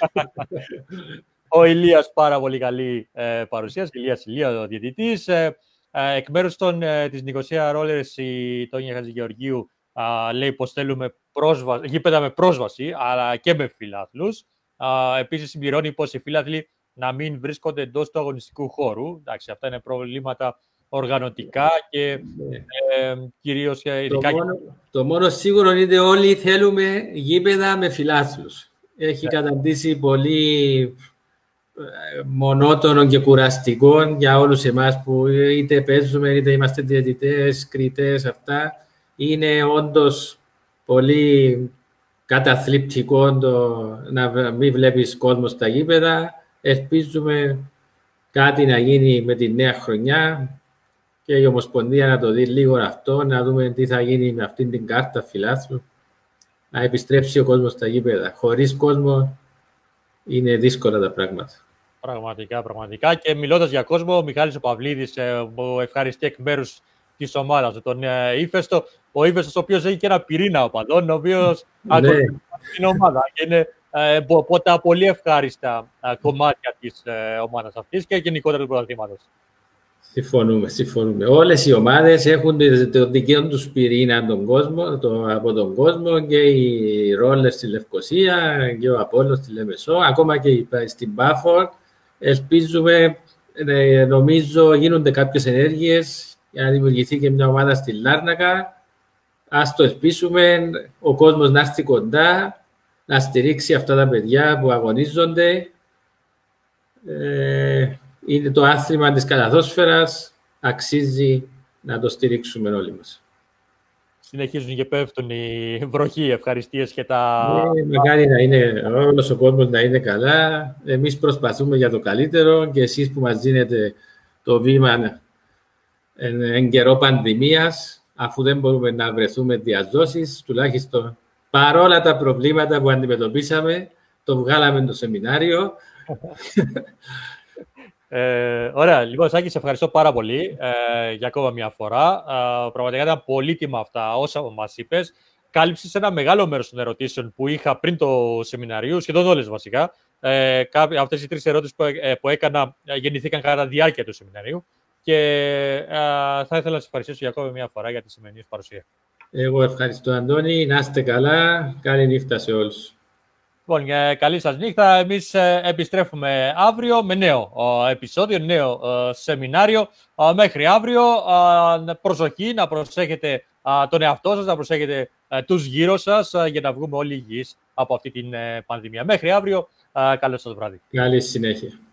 Ο Ηλίας, πάρα πολύ καλή παρουσίαση. Ηλία, ο διαιτητής. Εκ μέρους της Νικοσία Ρόλερς, η Τόνια Χατζηγεωργίου λέει πως θέλουμε γήπεδα με πρόσβαση, αλλά και με φιλάθλους. Επίσης, συμπληρώνει πως οι φιλάθλοι να μην βρίσκονται εντός του αγωνιστικού χώρου. Εντάξει, αυτά είναι προβλήματα οργανωτικά και κυρίως ειδικά... Το μόνο σίγουρο είναι όλοι θέλουμε γήπεδα με φιλάθλους. Έχει καταντήσει πολύ μονότονο και κουραστικό για όλους εμάς που είτε παίζουμε είτε είμαστε διαιτητές, κριτές, αυτά. Είναι όντως πολύ καταθλιπτικό να μην βλέπεις κόσμο στα γήπεδα. Ελπίζουμε κάτι να γίνει με τη νέα χρονιά και η Ομοσπονδία να το δει λίγο αυτό, να δούμε τι θα γίνει με αυτήν την κάρτα φιλάθλου, να επιστρέψει ο κόσμος στα γήπεδα. Χωρίς κόσμο είναι δύσκολα τα πράγματα. Πραγματικά. Και μιλώντας για κόσμο, ο Μιχάλης ο Παυλίδης μου ευχαριστεί εκ μέρους της ομάδας, τον Ήφαιστο. Ο Ήφαιστος, ο οποίος έχει και ένα πυρήνα οπαδών, ο οποίος ακολουθεί την ομάδα. Και είναι τα πολύ ευχάριστα κομμάτια της ομάδας αυτής και γενικότερα του πρωταθλήματος. Συμφωνούμε. Όλες οι ομάδες έχουν το δικαίωμα τους πυρήνα από τον κόσμο, και οι Ρόλες στη Λευκοσία και ο Απόλλωνας στη Λεμεσό, ακόμα και στην Πάφο. Ελπίζουμε, νομίζω γίνονται κάποιες ενέργειες για να δημιουργηθεί και μια ομάδα στη Λάρνακα. Ας το ελπίσουμε, ο κόσμος να έρθει κοντά, να στηρίξει αυτά τα παιδιά που αγωνίζονται. Είναι το άθλημα της καλαθόσφαιρας, αξίζει να το στηρίξουμε όλοι μας. Συνεχίζουν και πέφτουν οι βροχοί, ευχαριστίες και τα... Μακάρι να είναι όλος ο κόσμος να είναι καλά. Εμείς προσπαθούμε για το καλύτερο και εσείς που μας δίνετε το βήμα εν καιρό πανδημίας, αφού δεν μπορούμε να βρεθούμε διαδόσεις, τουλάχιστον παρόλα τα προβλήματα που αντιμετωπίσαμε, το βγάλαμε το σεμινάριο. Ωραία. Λοιπόν, Σάκη, σε ευχαριστώ πάρα πολύ για ακόμα μια φορά. Πραγματικά ήταν πολύτιμα αυτά όσα μας είπες. Κάλυψες ένα μεγάλο μέρος των ερωτήσεων που είχα πριν το σεμιναρίου, σχεδόν όλες βασικά. Αυτές οι 3 ερωτήσεις που έκανα γεννηθήκαν κατά τη διάρκεια του σεμιναρίου. Και θα ήθελα να σας ευχαριστήσω για ακόμα μια φορά για τη σημερινή παρουσία. Εγώ ευχαριστώ, Αντώνη. Να είστε καλά. Καλή νύχτα σε όλους. Λοιπόν, καλή σας νύχτα. Εμείς επιστρέφουμε αύριο με νέο επεισόδιο, νέο σεμινάριο. Μέχρι αύριο, προσοχή, να προσέχετε τον εαυτό σας, να προσέχετε τους γύρω σας για να βγούμε όλοι υγιείς από αυτή την πανδημία. Μέχρι αύριο, καλό σας βράδυ. Καλή συνέχεια.